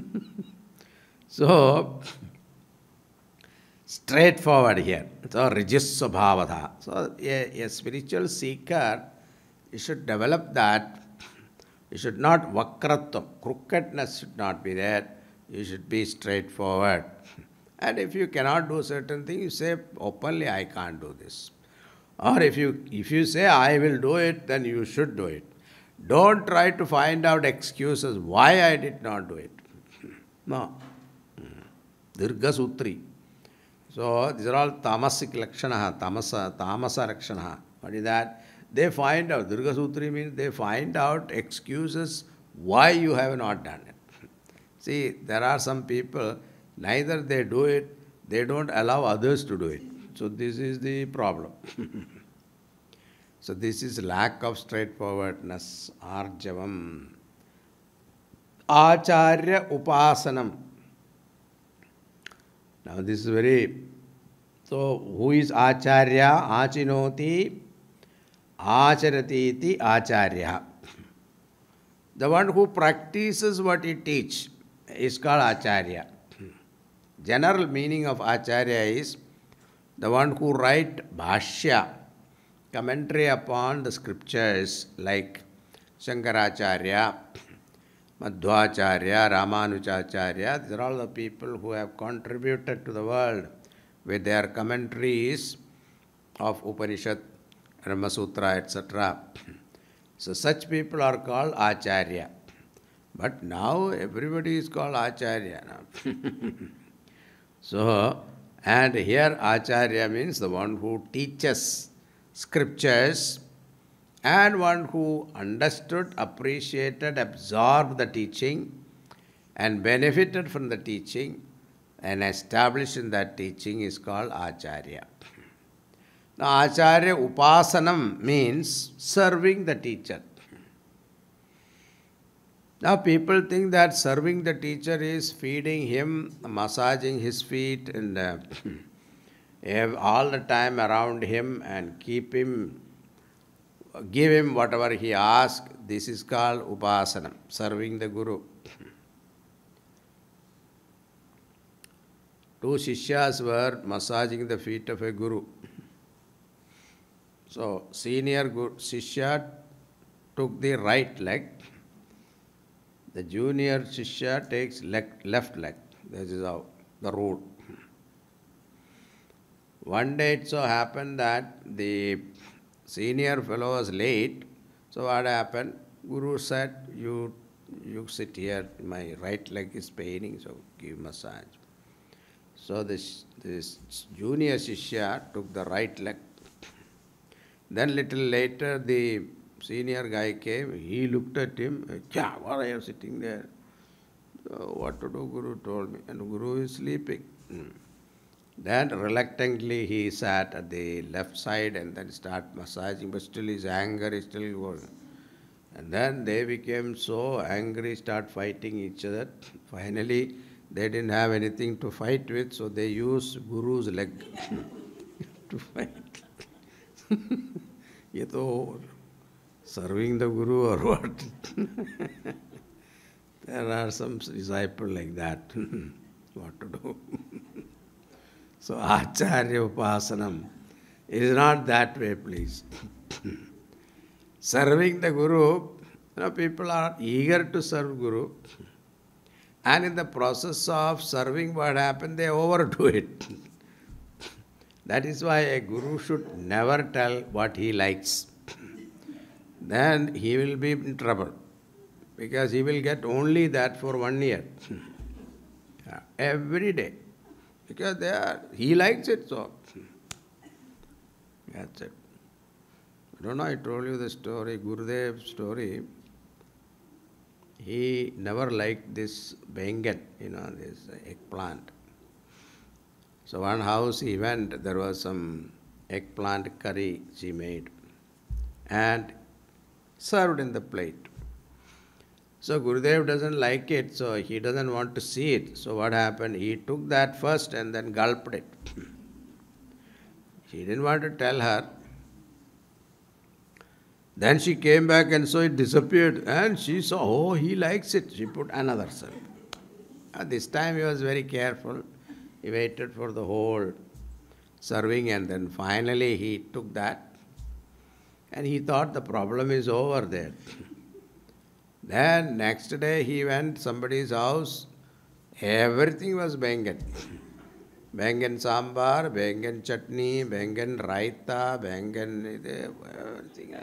So, straightforward here. So, rijusvabhavata. So, a spiritual seeker, you should develop that. You should not vakratvam. Crookedness should not be there. You should be straightforward. And if you cannot do certain things, you say openly, I can't do this. Or if you say, I will do it, then you should do it. Don't try to find out excuses why I did not do it. No. Dirgha Sutri. So, these are all tamasic lakshana, tamasa lakshana. What is that? They find out, Dirgha Sutri means they find out excuses why you have not done it. See, there are some people, neither they do it, they don't allow others to do it. So this is the problem. So this is lack of straightforwardness, arjavam. Acharya upasanam. Now this is very, so who is acharya? Achinoti, acharati iti acharya. The one who practices what he teaches is called acharya. General meaning of acharya is the one who write bhashya, commentary upon the scriptures like Shankaracharya, Madhvacharya, Ramanujacharya. These are all the people who have contributed to the world with their commentaries of Upanishad, Brahma Sutra, etc. So such people are called acharya. But now everybody is called acharya. So, and here acharya means the one who teaches scriptures and one who understood, appreciated, absorbed the teaching and benefited from the teaching and established in that teaching is called acharya. Now acharya upasanam means serving the teacher. Now people think that serving the teacher is feeding him, massaging his feet and have all the time around him and keep him, give him whatever he asks. This is called upasanam, serving the Guru. Two Shishyas were massaging the feet of a Guru. So senior Shishya took the right leg. The junior Shishya takes left leg. This is how the rule. One day it so happened that the senior fellow was late. So what happened? Guru said, you sit here, my right leg is paining, so give massage. So this junior Shishya took the right leg. Then little later the senior guy came, he looked at him, why are you sitting there? What to do, Guru told me. And Guru is sleeping. Then reluctantly he sat at the left side and then started massaging, but still his anger is still going. And then they became so angry, start fighting each other. Finally, they didn't have anything to fight with, so they used Guru's leg to fight. Ye to serving the Guru or what? There are some disciples like that. What to do? So Acharya Upasanam is not that way, please. Serving the Guru, people are eager to serve Guru. And in the process of serving, what happened? They overdo it. That is why a Guru should never tell what he likes. Then he will be in trouble. Because he will get only that for 1 year. Every day. Because he likes it, so that's it. I don't know, I told you the story, Gurudev's story. He never liked this bengan, this eggplant. So one house he went, there was some eggplant curry she made and served in the plate. So Gurudev doesn't like it, so he doesn't want to see it. So what happened? He took that first and then gulped it. She didn't want to tell her. Then she came back and so it disappeared. And she saw, oh, he likes it. She put another serve. This time he was very careful. He waited for the whole serving and then finally he took that. And he thought the problem is over there. Then next day he went to somebody's house. Everything was bengan. Bengan sambar, bengan chutney, bengan raita, bengan everything.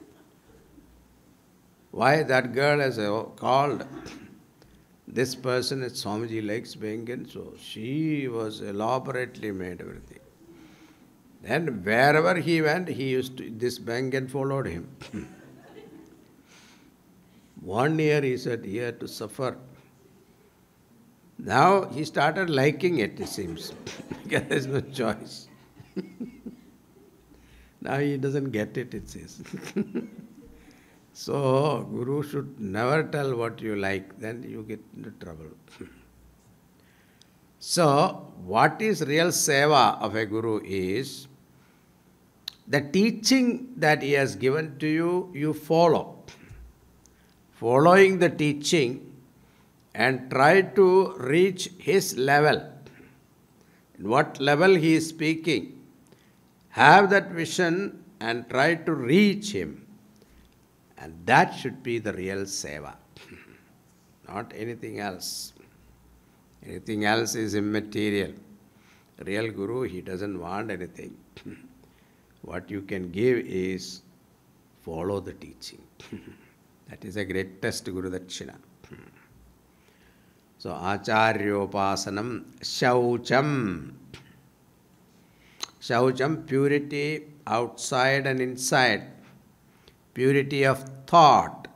Why that girl has called this person, Swamiji likes bengan, so she was elaborately made everything. Then wherever he went, this bengan followed him. 1 year he said he had to suffer. Now he started liking it, it seems. Because there's no choice. Now he doesn't get it, it says. So, Guru should never tell what you like, then you get into trouble. So, what is real seva of a Guru is the teaching that he has given to you, you follow. Following the teaching and try to reach his level. In what level he is speaking, have that vision and try to reach him. And that should be the real seva, not anything else. Anything else is immaterial. Real Guru, he doesn't want anything. What you can give is follow the teaching. That is a greatest Guru Dakshina. So, Acharyopasanam, Shaucham. Shaucham, purity outside and inside. Purity of thought.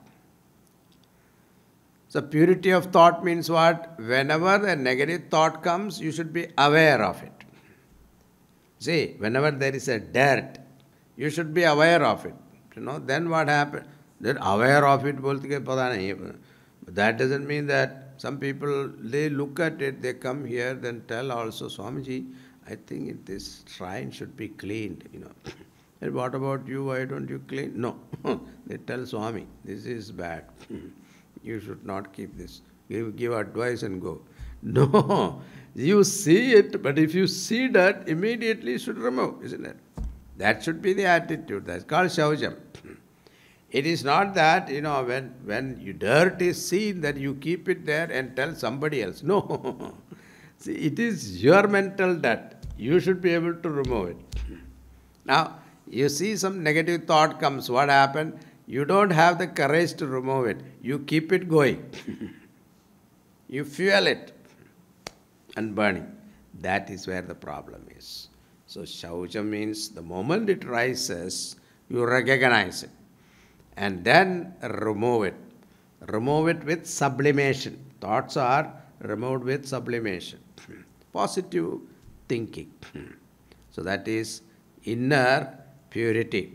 So, purity of thought means what? Whenever a negative thought comes, you should be aware of it. See, whenever there is a dirt, you should be aware of it. Then what happens? That aware of it, but that doesn't mean that some people, they look at it, they come here, then tell also, Swamiji, I think this shrine should be cleaned, And what about you? Why don't you clean? No. They tell Swami, this is bad. You should not keep this. Give advice and go. No. You see it, but if you see that, immediately you should remove, isn't it? That should be the attitude. That's called Shaujam. It is not that, when you dirt is seen, that you keep it there and tell somebody else. No. See, it is your mental dirt. You should be able to remove it. Now, you see some negative thought comes. What happened? You don't have the courage to remove it. You keep it going. You fuel it and burning. That is where the problem is. So, Shaucha means the moment it rises, you recognize it. And then remove it. Remove it with sublimation. Thoughts are removed with sublimation. Positive thinking. So that is inner purity.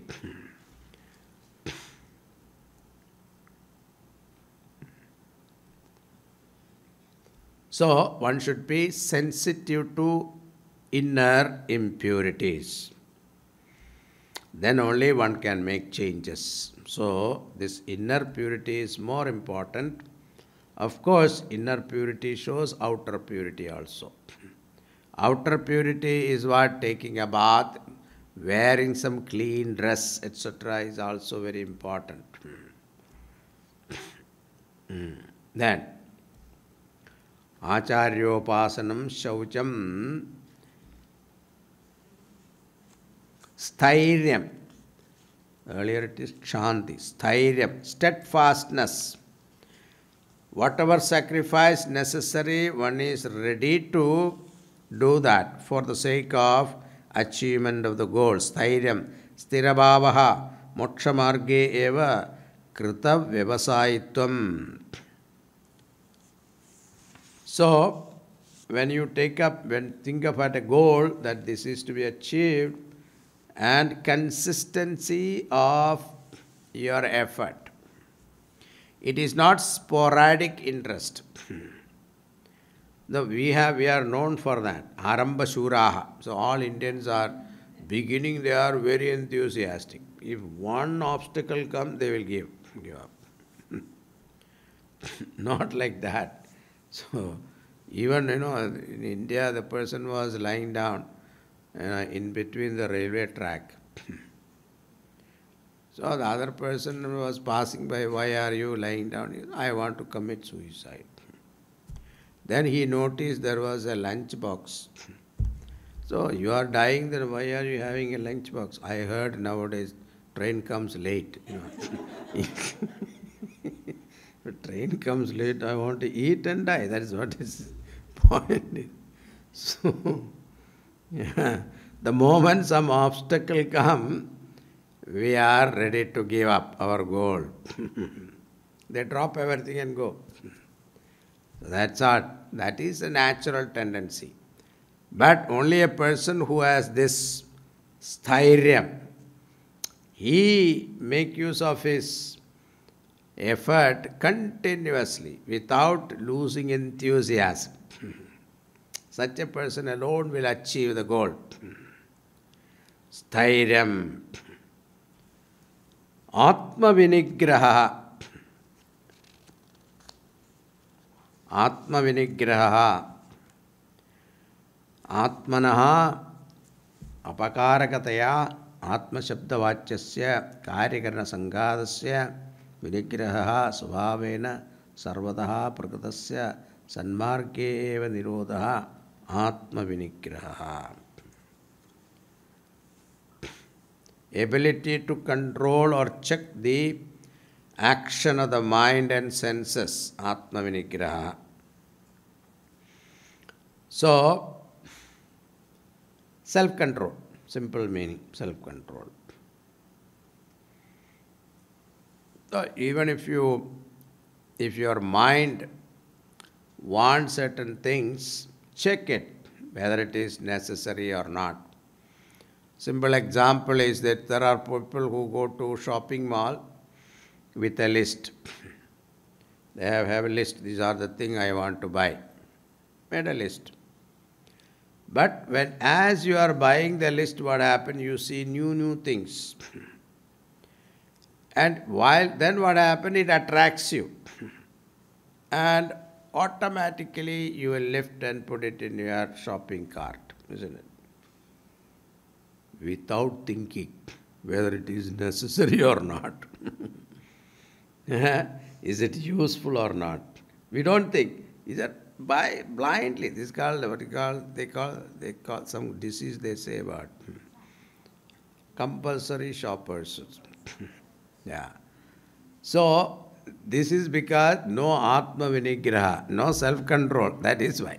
So one should be sensitive to inner impurities. Then only one can make changes. So, this inner purity is more important. Of course, inner purity shows outer purity also. Outer purity is what? Taking a bath, wearing some clean dress, etc. is also very important. Then, Acharyopasanam Shaucham Stairyam. Earlier it is Shanti. Stairyam. Steadfastness. Whatever sacrifice necessary, one is ready to do that for the sake of achievement of the goal. Stairyam. Sthirabhavaha. Moksha marge eva krita vyavasayitvam. So, when you think of at a goal that this is to be achieved, and consistency of your effort. It is not sporadic interest. We are known for that. Aramba Shuraha. So all Indians are beginning, they are very enthusiastic. If one obstacle comes, they will give up. Not like that. So even in India, the person was lying down in between the railway track. So the other person was passing by, why are you lying down? I want to commit suicide. Then he noticed there was a lunch box. So you are dying, then why are you having a lunch box? I heard nowadays train comes late. If train comes late, I want to eat and die. That is what his point is. So, the moment some obstacle comes, we are ready to give up our goal. They drop everything and go. So that's what that is a natural tendency. But only a person who has this sthiryam, he make use of his effort continuously without losing enthusiasm. Such a person alone will achieve the goal. Sthiryam. Atma vinigraha. Atma vinigraha. Atmanaha apakarakataya Atma Shabda Vachasya Karyakarana Sanghadasya Vinigraha Svabhena Sarvadaha Prakatasya Sanmarge Eva Nirodha Atma Vinigraha. Ability to control or check the action of the mind and senses, Atma Vinigraha. So, self-control, simple meaning, self-control. So, even if your mind wants certain things, check it, whether it is necessary or not. Simple example is that there are people who go to shopping mall with a list. They have a list, these are the things I want to buy. Made a list. But as you are buying the list, what happens? You see new things. And then what happens? It attracts you. And automatically you will lift and put it in your shopping cart, isn't it? Without thinking whether it is necessary or not. Is it useful or not? We don't think. Is that buy blindly? This is called they call some disease they say about compulsory shoppers. Yeah. So this is because no Atma Vinigraha, no self-control. That is why.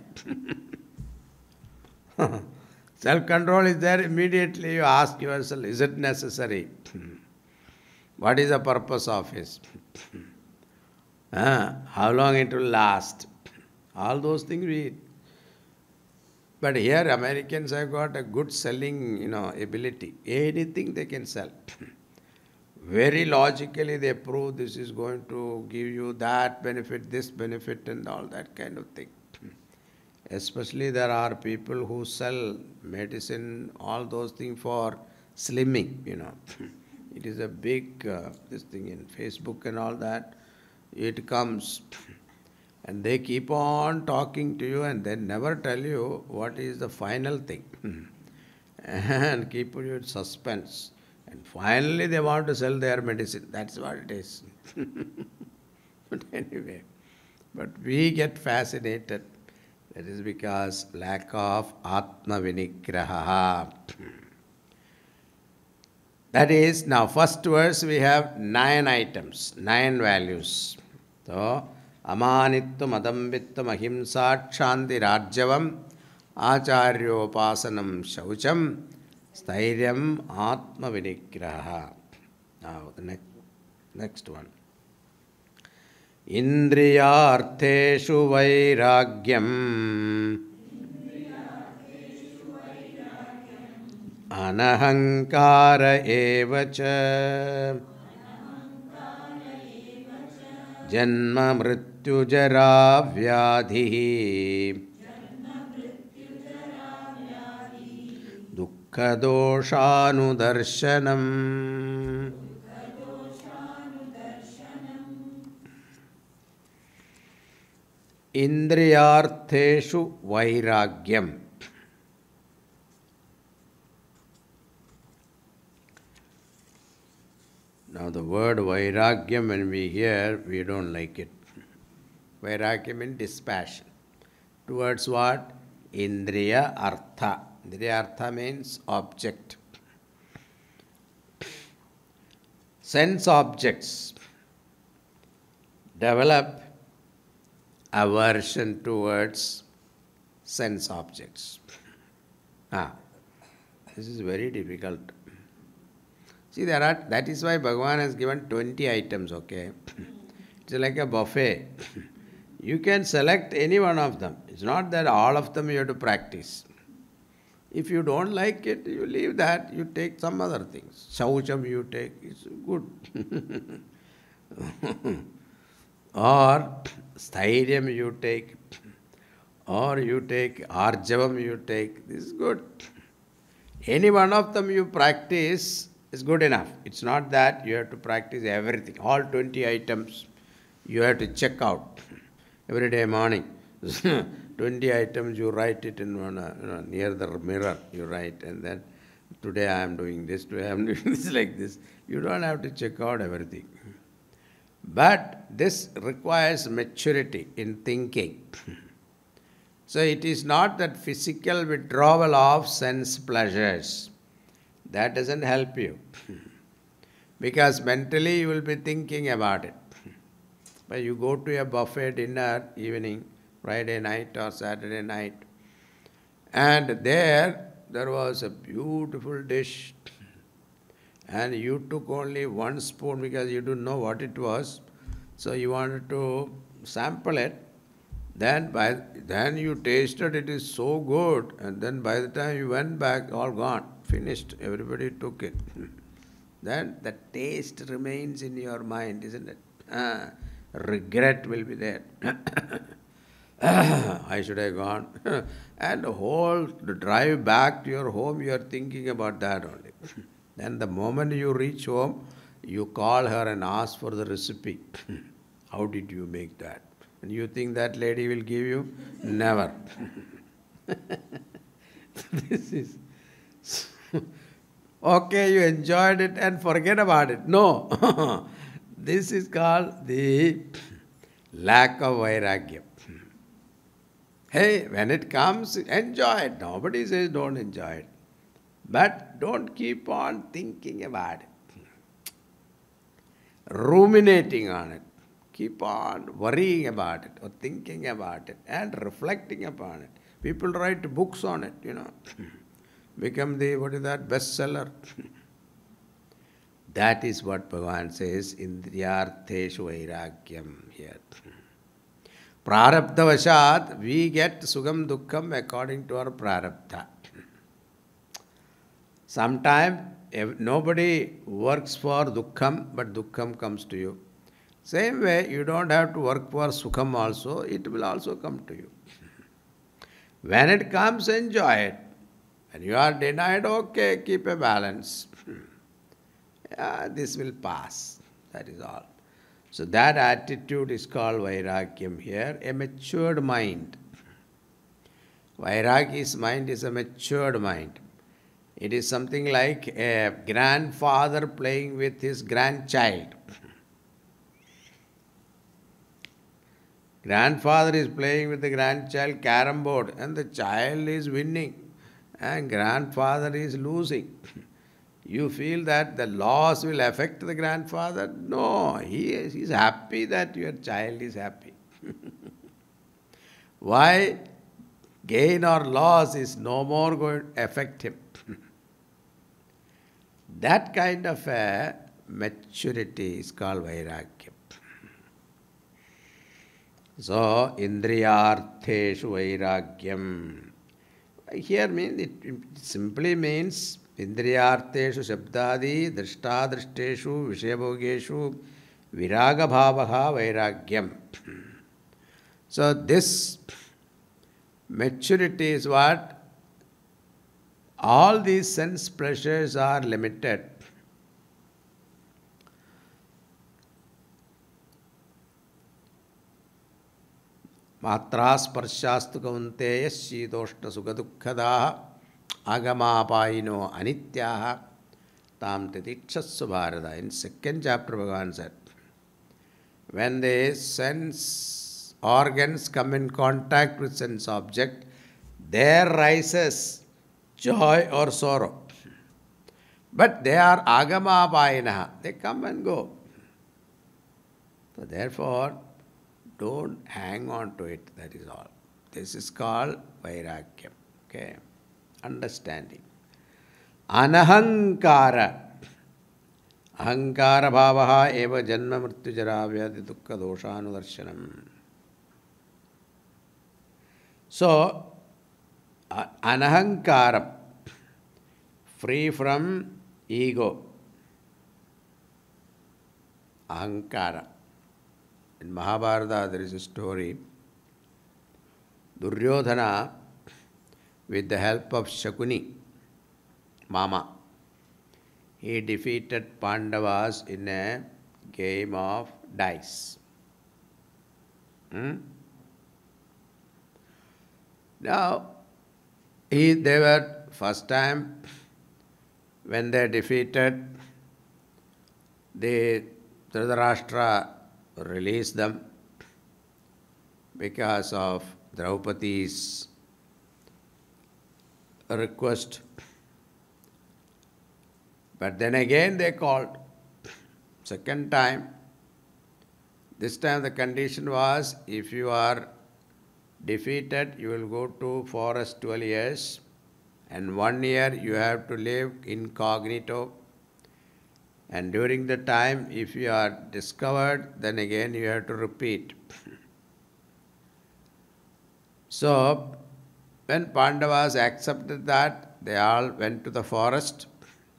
Self-control is there, immediately you ask yourself, is it necessary? What is the purpose of it? How long it will last? All those things we... But here Americans have got a good selling, ability. Anything they can sell. Very logically they prove this is going to give you that benefit, this benefit and all that kind of thing. Especially there are people who sell medicine, all those things for slimming, It is a big, this thing in Facebook and all that. It comes and they keep on talking to you and they never tell you what is the final thing. And keep you in suspense. And finally they want to sell their medicine. That's what it is. But anyway, but we get fascinated. That is because lack of Atma Vinigraha. That is, now first verse we have 9 items, 9 values. So, Amanitvam, Adambitvam, Ahimsa, Kshanti, Rajyavam, Acharyopasanam, Shaucham, Sthiryam, Atma Vinigraha. Now the next one. Indriyartheshu vairagyam anahankara evacha janma mrityu jara vyadhi dukkha doshanudarshanam. Indriyartheshu vairagyam. Now the word vairagyam, when we hear, we don't like it. Vairagyam means dispassion. Towards what? Indriya artha. Indriya artha means object. Sense objects develop aversion towards sense objects. This is very difficult. See, that is why Bhagavan has given 20 items, okay? It's like a buffet. You can select any one of them. It's not that all of them you have to practice. If you don't like it, you leave that, you take some other things. Shaucham you take, it's good. Or Stairyam you take, or you take Arjavam you take, this is good. Any one of them you practice is good enough. It's not that you have to practice everything. All 20 items you have to check out every day morning. 20 items you write it in one, near the mirror, you write, and then today I am doing this, today I am doing this, like this. You don't have to check out everything. But this requires maturity in thinking. So it is not that physical withdrawal of sense pleasures. That doesn't help you. Because mentally you will be thinking about it. But you go to a buffet dinner evening, Friday night or Saturday night, and there was a beautiful dish, and you took only one spoon because you didn't know what it was, so you wanted to sample it. Then you tasted it is so good, and then by the time you went back, all gone, finished, everybody took it. Then the taste remains in your mind, isn't it? Regret will be there. I should have gone. And the whole drive back to your home, you are thinking about that only. Then the moment you reach home, you call her and ask for the recipe. How did you make that? And you think that lady will give you? Never. This is... Okay, you enjoyed it and forget about it. No. This is called the lack of vairagya. Hey, when it comes, enjoy it. Nobody says don't enjoy it. But don't keep on thinking about it. Ruminating on it. Keep on worrying about it or thinking about it and reflecting upon it. People write books on it, Become the, bestseller. That is what Bhagavan says, Indriyartheshu vairagyam here. Prarabdhavashat, we get sugam dukkham according to our prarabdha. Sometimes nobody works for dukkham, but dukkham comes to you. Same way, you don't have to work for sukham also, it will also come to you. When it comes, enjoy it. When you are denied, okay, keep a balance. Yeah, this will pass. That is all. So that attitude is called vairagyam here, a matured mind. Vairagya's mind is a matured mind. It is something like a grandfather playing with his grandchild. Grandfather is playing with the grandchild carom board and the child is winning and grandfather is losing. You feel that the loss will affect the grandfather? No, he is happy that your child is happy. Why? Gain or loss is no more going to affect him. That kind of a maturity is called vairagya. So, indriyartheshu vairagyam. Here means it simply means indriyartheshu shabdadi drishtadrishteshu vishayabhogeshu viraga bhavaha vairagyam. So this maturity is what? All these sense pleasures are limited. Matra sparshastu kaunteya shitoshna sugadukkadaha agamapayino anityaha tam titikshassu bharata. In second chapter Bhagavan said, when the sense organs come in contact with sense object, there rises joy or sorrow. But they are agamapayinaha. They come and go. So therefore, don't hang on to it, that is all. This is called vairagyam. Okay? Understanding. Anahankara. Ahankara bhavaha eva janma mrityu jara vyadi dukkha doshanudarshanam. So, anahankaram, free from ego. Ahankara. In Mahabharata, there is a story. Duryodhana, with the help of Shakuni, Mama, he defeated Pandavas in a game of dice. Now, they were first time when they defeated, the Dhritarashtra released them because of Draupadi's request. But then again they called. Second time. This time the condition was, if you are defeated, you will go to forest 12 years, and 1 year you have to live incognito. And during the time, if you are discovered, then again you have to repeat. So, when Pandavas accepted that, they all went to the forest.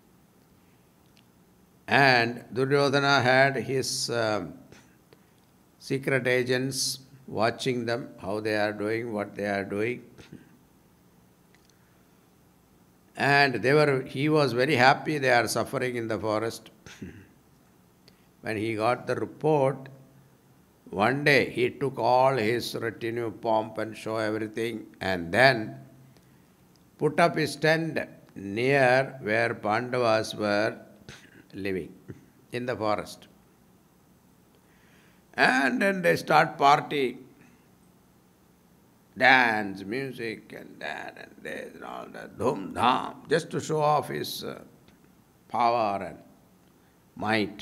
And Duryodhana had his secret agents watching them, how they are doing, what they are doing. And he was very happy they are suffering in the forest. When he got the report, one day he took all his retinue, pomp and show, everything, and then put up his tent near where Pandavas were living, in the forest. And then they start party, dance, music, and that, and this, and all that, dhum dham, just to show off his power and might.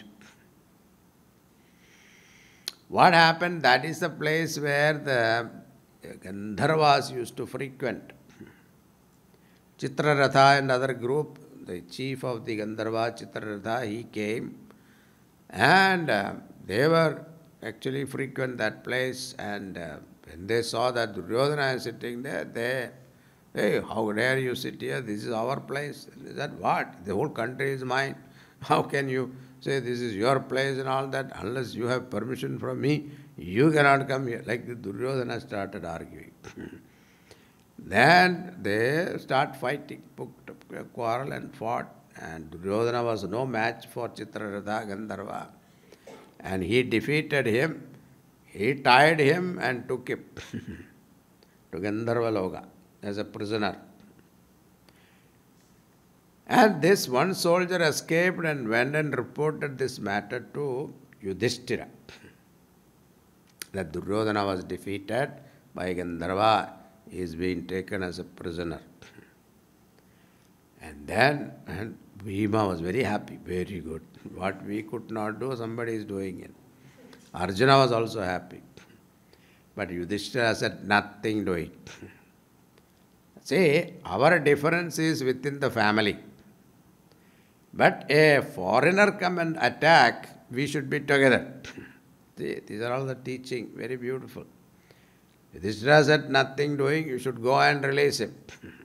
What happened? That is the place where the Gandharvas used to frequent. Chitraratha and other group, the chief of the Gandharva, Chitraratha, he came, and they were actually frequent that place, and when they saw that Duryodhana is sitting there, hey, how dare you sit here? This is our place. They said, what? The whole country is mine. How can you say this is your place and all that? Unless you have permission from me, you cannot come here. Like the Duryodhana started arguing. Then they start fighting, put up a quarrel and fought. And Duryodhana was no match for Chitraratha Gandharva. And he defeated him. He tied him and took him to Gandharva Loka as a prisoner. And this one soldier escaped and went and reported this matter to Yudhishthira, that Duryodhana was defeated by Gandharva. He is being taken as a prisoner. And then Bhima was very happy, very good. What we could not do, somebody is doing it. Arjuna was also happy. But Yudhishthira said, nothing doing. See, our difference is within the family. But a foreigner come and attack, we should be together. See, these are all the teaching, very beautiful. Yudhishthira said, nothing doing, you should go and release him.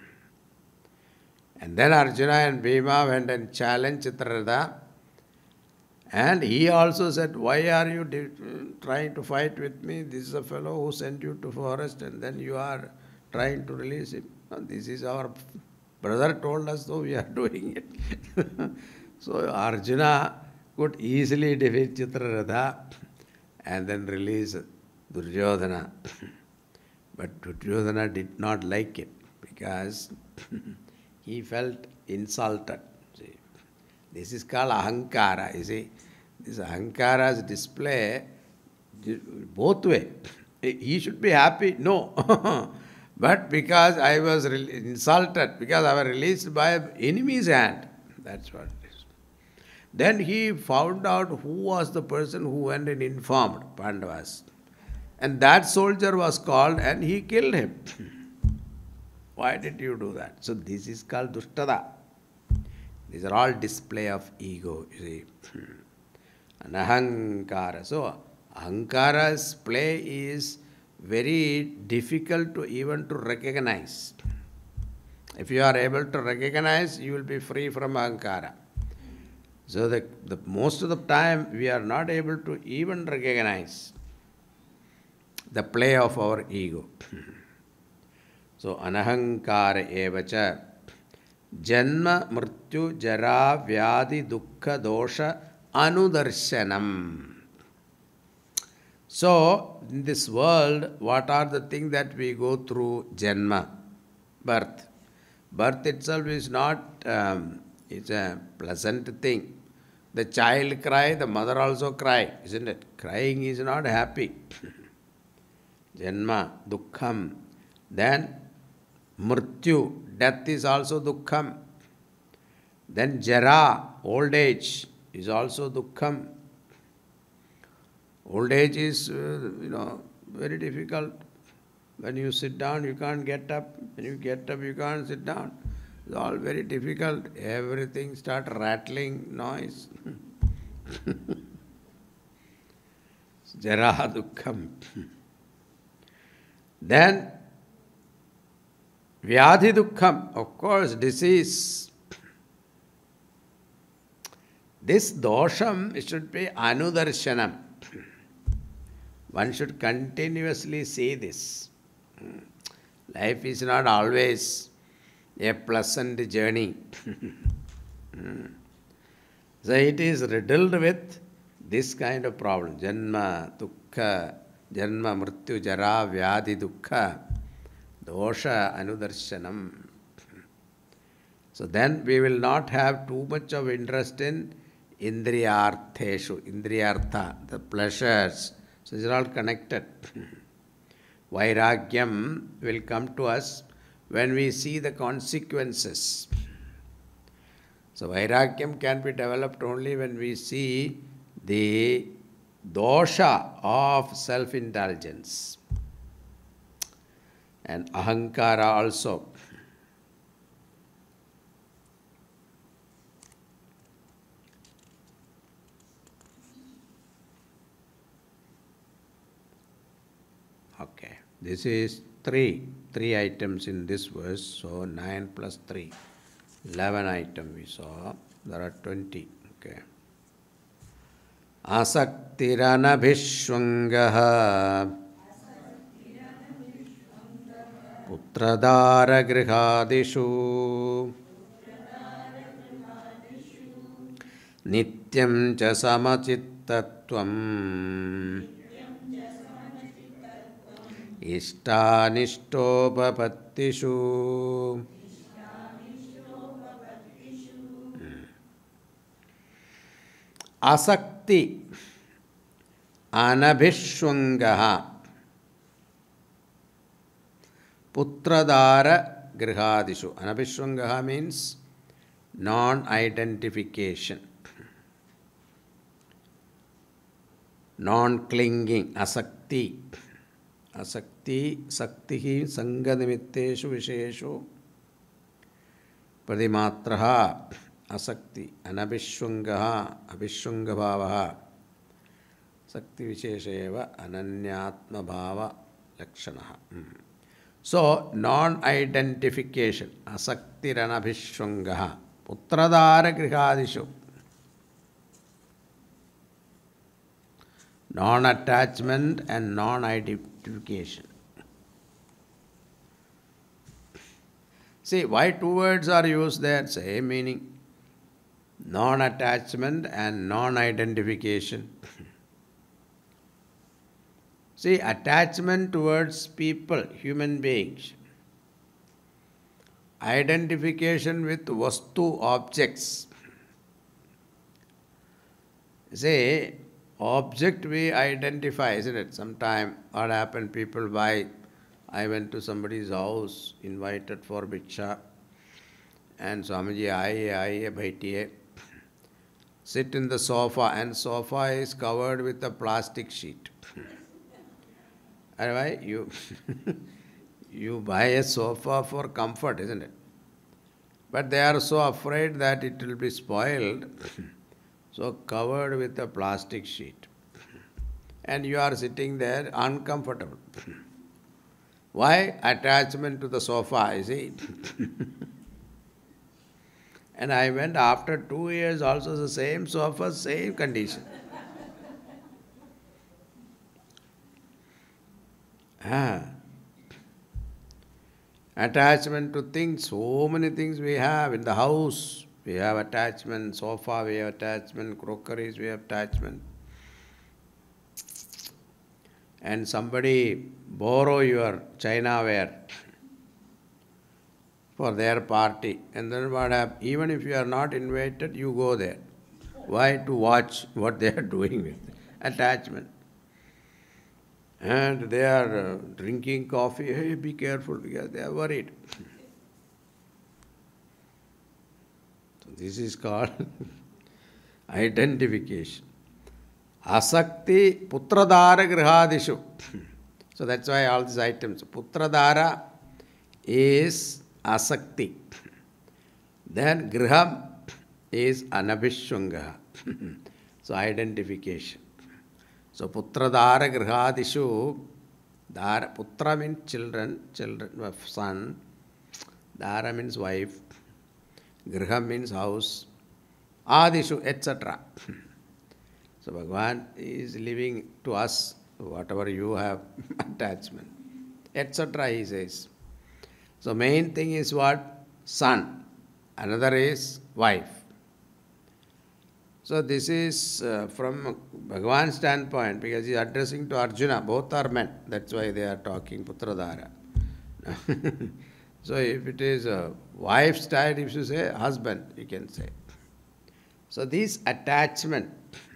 And then Arjuna and Bhima went and challenged Chitraratha. And he also said, why are you trying to fight with me? This is a fellow who sent you to forest and then you are trying to release him. No, this is our brother told us, so we are doing it. So Arjuna could easily defeat Chitraratha and then release Duryodhana. But Duryodhana did not like it because he felt insulted. See, this is called ahankara. You see, this ahankara's display both way. He should be happy. No. But because I was insulted, because I was released by enemy's hand. That's what it is. Then he found out who was the person who went and informed Pandavas. And that soldier was called and he killed him. Why did you do that? So this is called dustada. These are all display of ego, you see. And ahankara. So ahankara's play is very difficult to even to recognize. If you are able to recognize, you will be free from ahankara. So the most of the time we are not able to even recognize the play of our ego. So anahankara evacha janma mrityu jara vyadi dukkha dosha anudarshanam. So in this world, what are the things that we go through? Janma, birth. Birth itself is not, it's a pleasant thing. The child cry, the mother also cry, isn't it? Crying is not happy. Janma, dukkham. Then mrityu, death is also dukkham. Then jara, old age, is also dukkham. Old age is, very difficult. When you sit down, you can't get up. When you get up, you can't sit down. It's all very difficult. Everything starts rattling noise. Jara dukkham. Then, vyadhi dukkham, of course, disease. This dosham should be anudarshanam. One should continuously see this. Life is not always a pleasant journey. So it is riddled with this kind of problem. Janma, dukkha, janma, mrityu, jara, vyadhi, dukkha, dosha, anudarshanam. So then we will not have too much of interest in indriyartheshu, indriyartha, the pleasures. So these are all connected. Vairagyam will come to us when we see the consequences. So Vairagyam can be developed only when we see the dosha of self-indulgence. And ahankara also. Okay, this is three items in this verse. So 9 plus 3, 11 items we saw. There are 20. Okay. Asaktiranabhishwangaha putradara grihadishu nityam cha samachittatvam Ishtanishtopapatishu. Asakti anabhishwangaha putradara grihadishu. Anabhishwangaha means non-identification, non-clinging, asakti. Asakti, saktihi, sanganimitteshu visheshu pradimatraha, asakti, anabhishwangaha, abhishwangabhavaha, sakti vishesheva, ananyatma bhava lakshanaha. So, non-identification, asakti ranabhishwangaha, putradara grihadishu. Non-attachment and non-identification. See, why two words are used there? Same meaning. Non-attachment and non-identification. See, attachment towards people, human beings. Identification with vastu, objects. See, object we identify, isn't it? Sometime what happened, people buy. I went to somebody's house, invited for bhiksha, and Swamiji, I baitiye. Sit in the sofa, and sofa is covered with a plastic sheet. And why? You buy a sofa for comfort, isn't it? But they are so afraid that it will be spoiled. So covered with a plastic sheet. And you are sitting there uncomfortable. Why? Attachment to the sofa, you see. And I went after 2 years also the same sofa, same condition. Ah. Attachment to things, so many things we have in the house. We have attachment, sofa, we have attachment, crockeries, we have attachment. And somebody borrow your china ware for their party. And then what happens? Even if you are not invited, you go there. Why? To watch what they are doing with it. Attachment. And they are drinking coffee. Hey, be careful because they are worried. So this is called identification. Asakti putradara grihadishu. So that's why all these items. Putradara is asakti. Then griham is anabhishwanga. So identification. So putradara grihadishu, dara, putra means children, son, dara means wife, griham means house, adishu, etc. So Bhagavan is living to us, whatever you have attachment, etc. he says. So main thing is what? Son. Another is wife. So this is from Bhagavan's standpoint, because he is addressing to Arjuna, both are men. That's why they are talking Putradhara. So if it is a wife's style, if you say husband, you can say. So this attachment,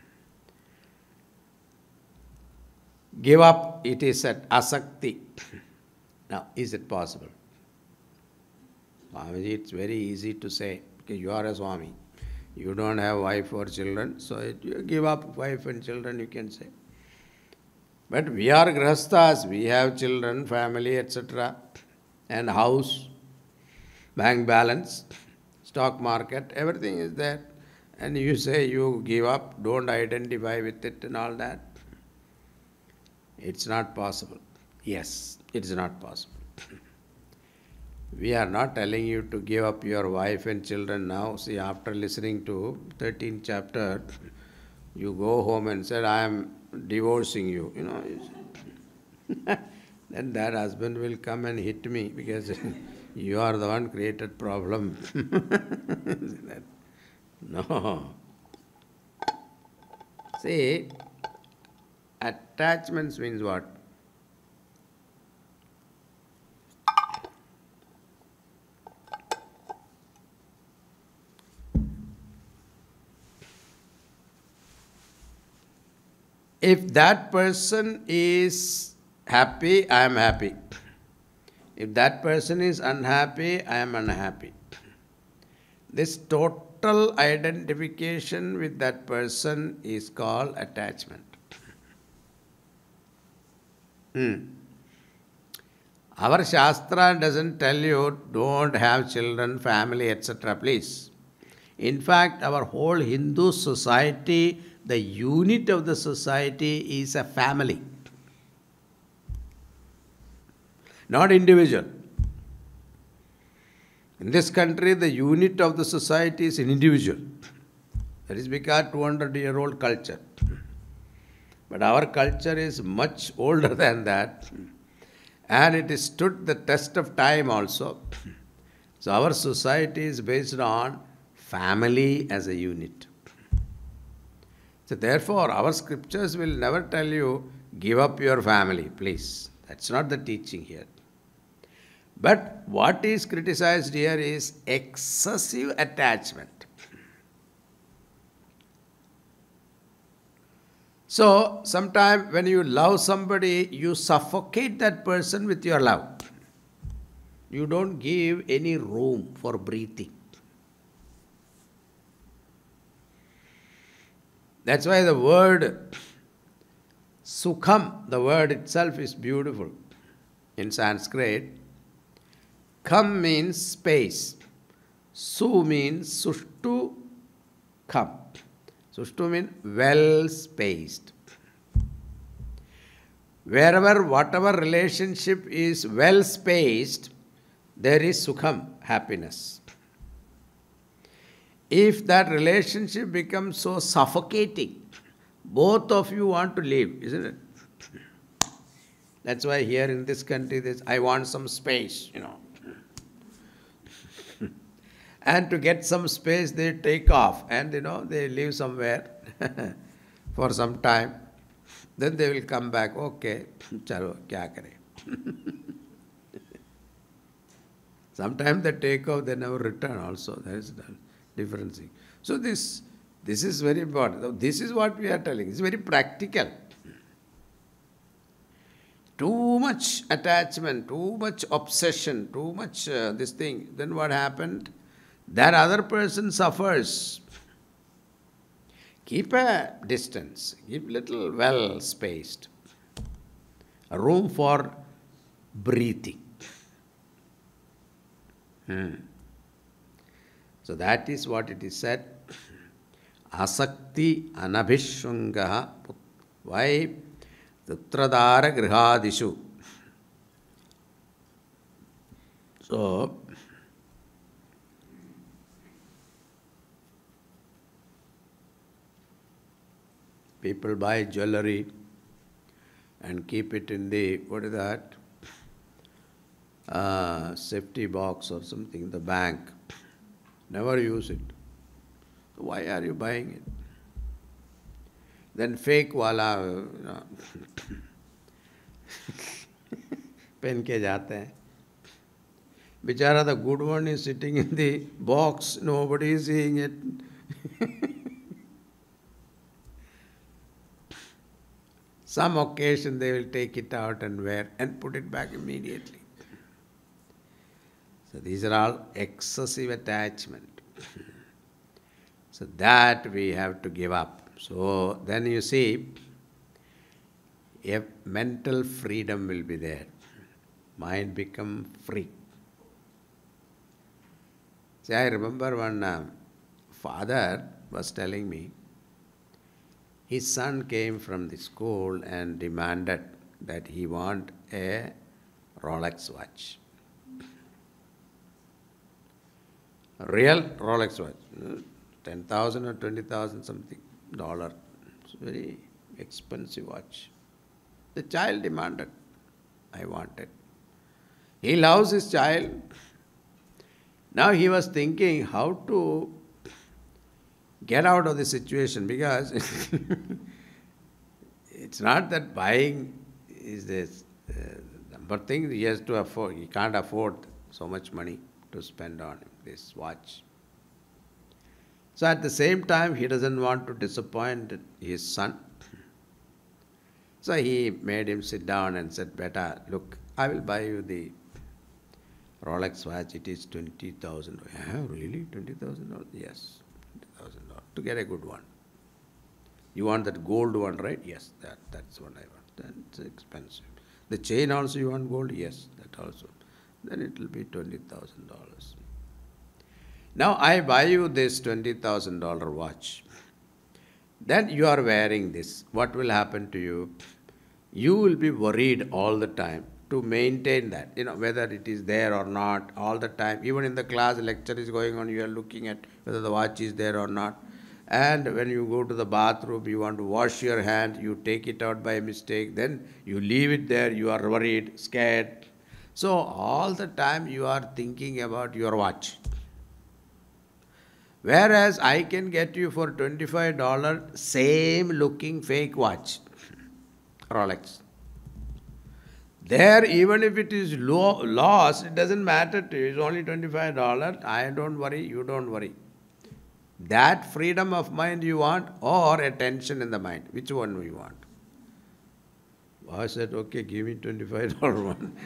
give up, it is at asakti. Now, is it possible? Swamiji, it's very easy to say, because you are a Swami. You don't have wife or children, so you give up wife and children, you can say. But we are grihasthas, we have children, family, etc. And house, bank balance, stock market, everything is there. And you say you give up, don't identify with it and all that. It's not possible. Yes, it is not possible. We are not telling you to give up your wife and children now. See, after listening to 13th chapter, you go home and said, I am divorcing you. You know, then that husband will come and hit me because you are the one created problem. No. See, attachments means what? If that person is happy, I am happy. If that person is unhappy, I am unhappy. This total identification with that person is called attachment. Our Shastra doesn't tell you don't have children, family, etc. Please. In fact, our whole Hindu society, the unit of the society is a family, not individual. In this country, the unit of the society is an individual. That is because 200-year-old culture. But our culture is much older than that. And it has stood the test of time also. So our society is based on family as a unit. So therefore, our scriptures will never tell you, give up your family, please. That's not the teaching here. But what is criticized here is excessive attachment. So, sometimes when you love somebody, you suffocate that person with your love. You don't give any room for breathing. That's why the word sukham, the word itself is beautiful. In Sanskrit, kham means space. Su means sushtu kham. Sushtu means well spaced. Wherever, whatever relationship is well spaced, there is sukham, happiness. If that relationship becomes so suffocating, both of you want to leave, isn't it? That's why here in this country, I want some space, And to get some space, they take off and, they live somewhere for some time. Then they will come back, okay, chalo, kya kare? Sometimes they take off, they never return also. That is the difference. So this is very important. This is what we are telling. It's very practical. Too much attachment, too much obsession, too much this thing. Then what happened? That other person suffers. Keep a distance. Keep little well spaced. A room for breathing. So that is what it is said. Asakti anabhishungaha. Why? Tutradara grihadishu. So, people buy jewelry and keep it in the, what is that? Safety box or something, the bank. Never use it. Why are you buying it? Then fake wala pen ke jate hain. Bichara, the good one is sitting in the box, nobody is seeing it. Some occasion they will take it out and wear and put it back immediately. So these are all excessive attachment. So that we have to give up. So then you see, a mental freedom will be there. Mind become free. See, I remember one father was telling me, his son came from the school and demanded that he want a Rolex watch. A real Rolex watch. 10,000 or 20,000 something dollar. It's a very expensive watch. The child demanded. I want it. He loves his child. Now he was thinking how to get out of the situation, because it's not that buying is this number thing he has to afford. He can't afford so much money to spend on this watch. So at the same time, he doesn't want to disappoint his son. So he made him sit down and said, "Beta, look, I will buy you the Rolex watch. It is 20,000. Yeah, really? $20,000? Yes, $20,000 to get a good one. You want that gold one, right? Yes, that's what I want. That's expensive. The chain also you want gold? Yes, that also. Then it will be $20,000. Now I buy you this $20,000 watch. Then you are wearing this. What will happen to you? You will be worried all the time to maintain that, whether it is there or not, all the time. Even in the class, lecture is going on, you are looking at whether the watch is there or not. And when you go to the bathroom, you want to wash your hand, you take it out by mistake, then you leave it there, you are worried, scared. So all the time you are thinking about your watch. Whereas I can get you for $25 same looking fake watch, Rolex. There, even if it is lost, it doesn't matter to you. It's only $25. I don't worry, you don't worry. That freedom of mind you want, or a tension in the mind? Which one do you want? I said, okay, give me $25 one.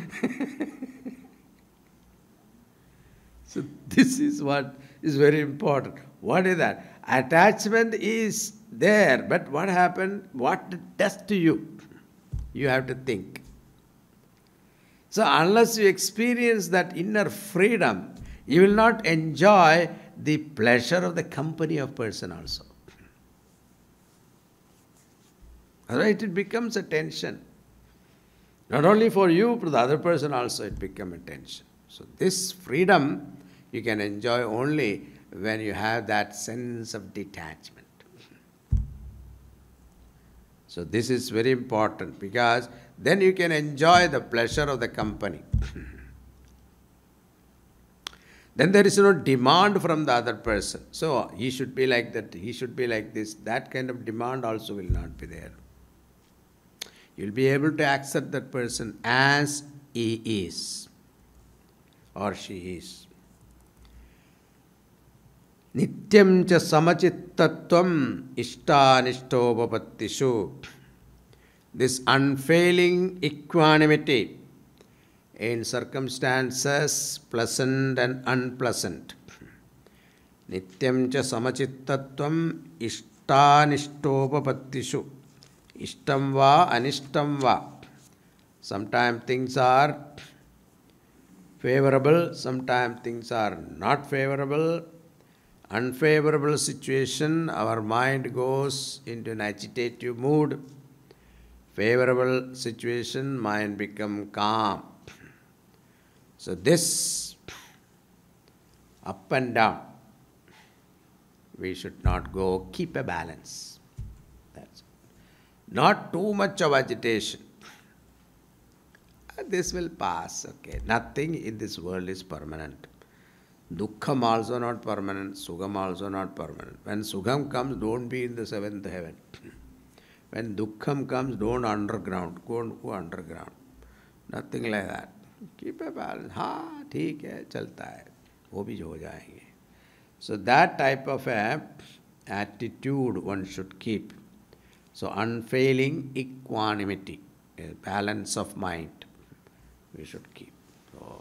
So this is what is very important. What is that? Attachment is there, but what happened? What it does to you? You have to think. So unless you experience that inner freedom, you will not enjoy the pleasure of the company of person also. Otherwise it becomes a tension. Not only for you, for the other person also it becomes a tension. So this freedom you can enjoy only when you have that sense of detachment. So this is very important, because then you can enjoy the pleasure of the company. Then there is no demand from the other person. So he should be like that, he should be like this. That kind of demand also will not be there. You'll be able to accept that person as he is or she is. Nityam cha samachittatvam ishtanishtopapatishu. This unfailing equanimity in circumstances pleasant and unpleasant. Nityam cha samachittatvam ishtanishtopapatishu. Ishtam va anishtam va. Sometimes things are favorable, sometimes things are not favorable. Unfavorable situation, our mind goes into an agitative mood. Favorable situation, mind become calm. So this up and down, we should not go. Keep a balance. That's not too much of agitation. This will pass, okay. Nothing in this world is permanent. Dukkham also not permanent, Sukham also not permanent. When Sukham comes, don't be in the seventh heaven. When Dukkham comes, don't underground, go underground. Nothing like that. Keep a balance. हाँ ठीक है चलता है वो भी हो जाएंगे. So that type of a attitude one should keep. So unfailing equanimity, a balance of mind we should keep. So,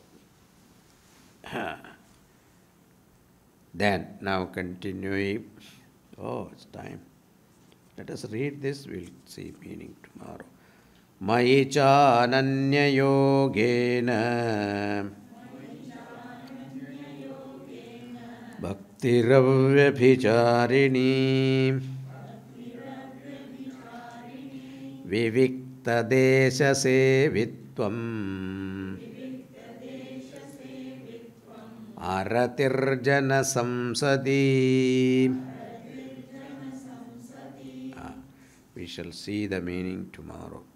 then now continuing. Oh, it's time. Let us read this, we'll see meaning tomorrow. Mayi cha ananya yogena bhaktiravyabicharini vivikta desha sevitvam aratirjana samsadi. We shall see the meaning tomorrow.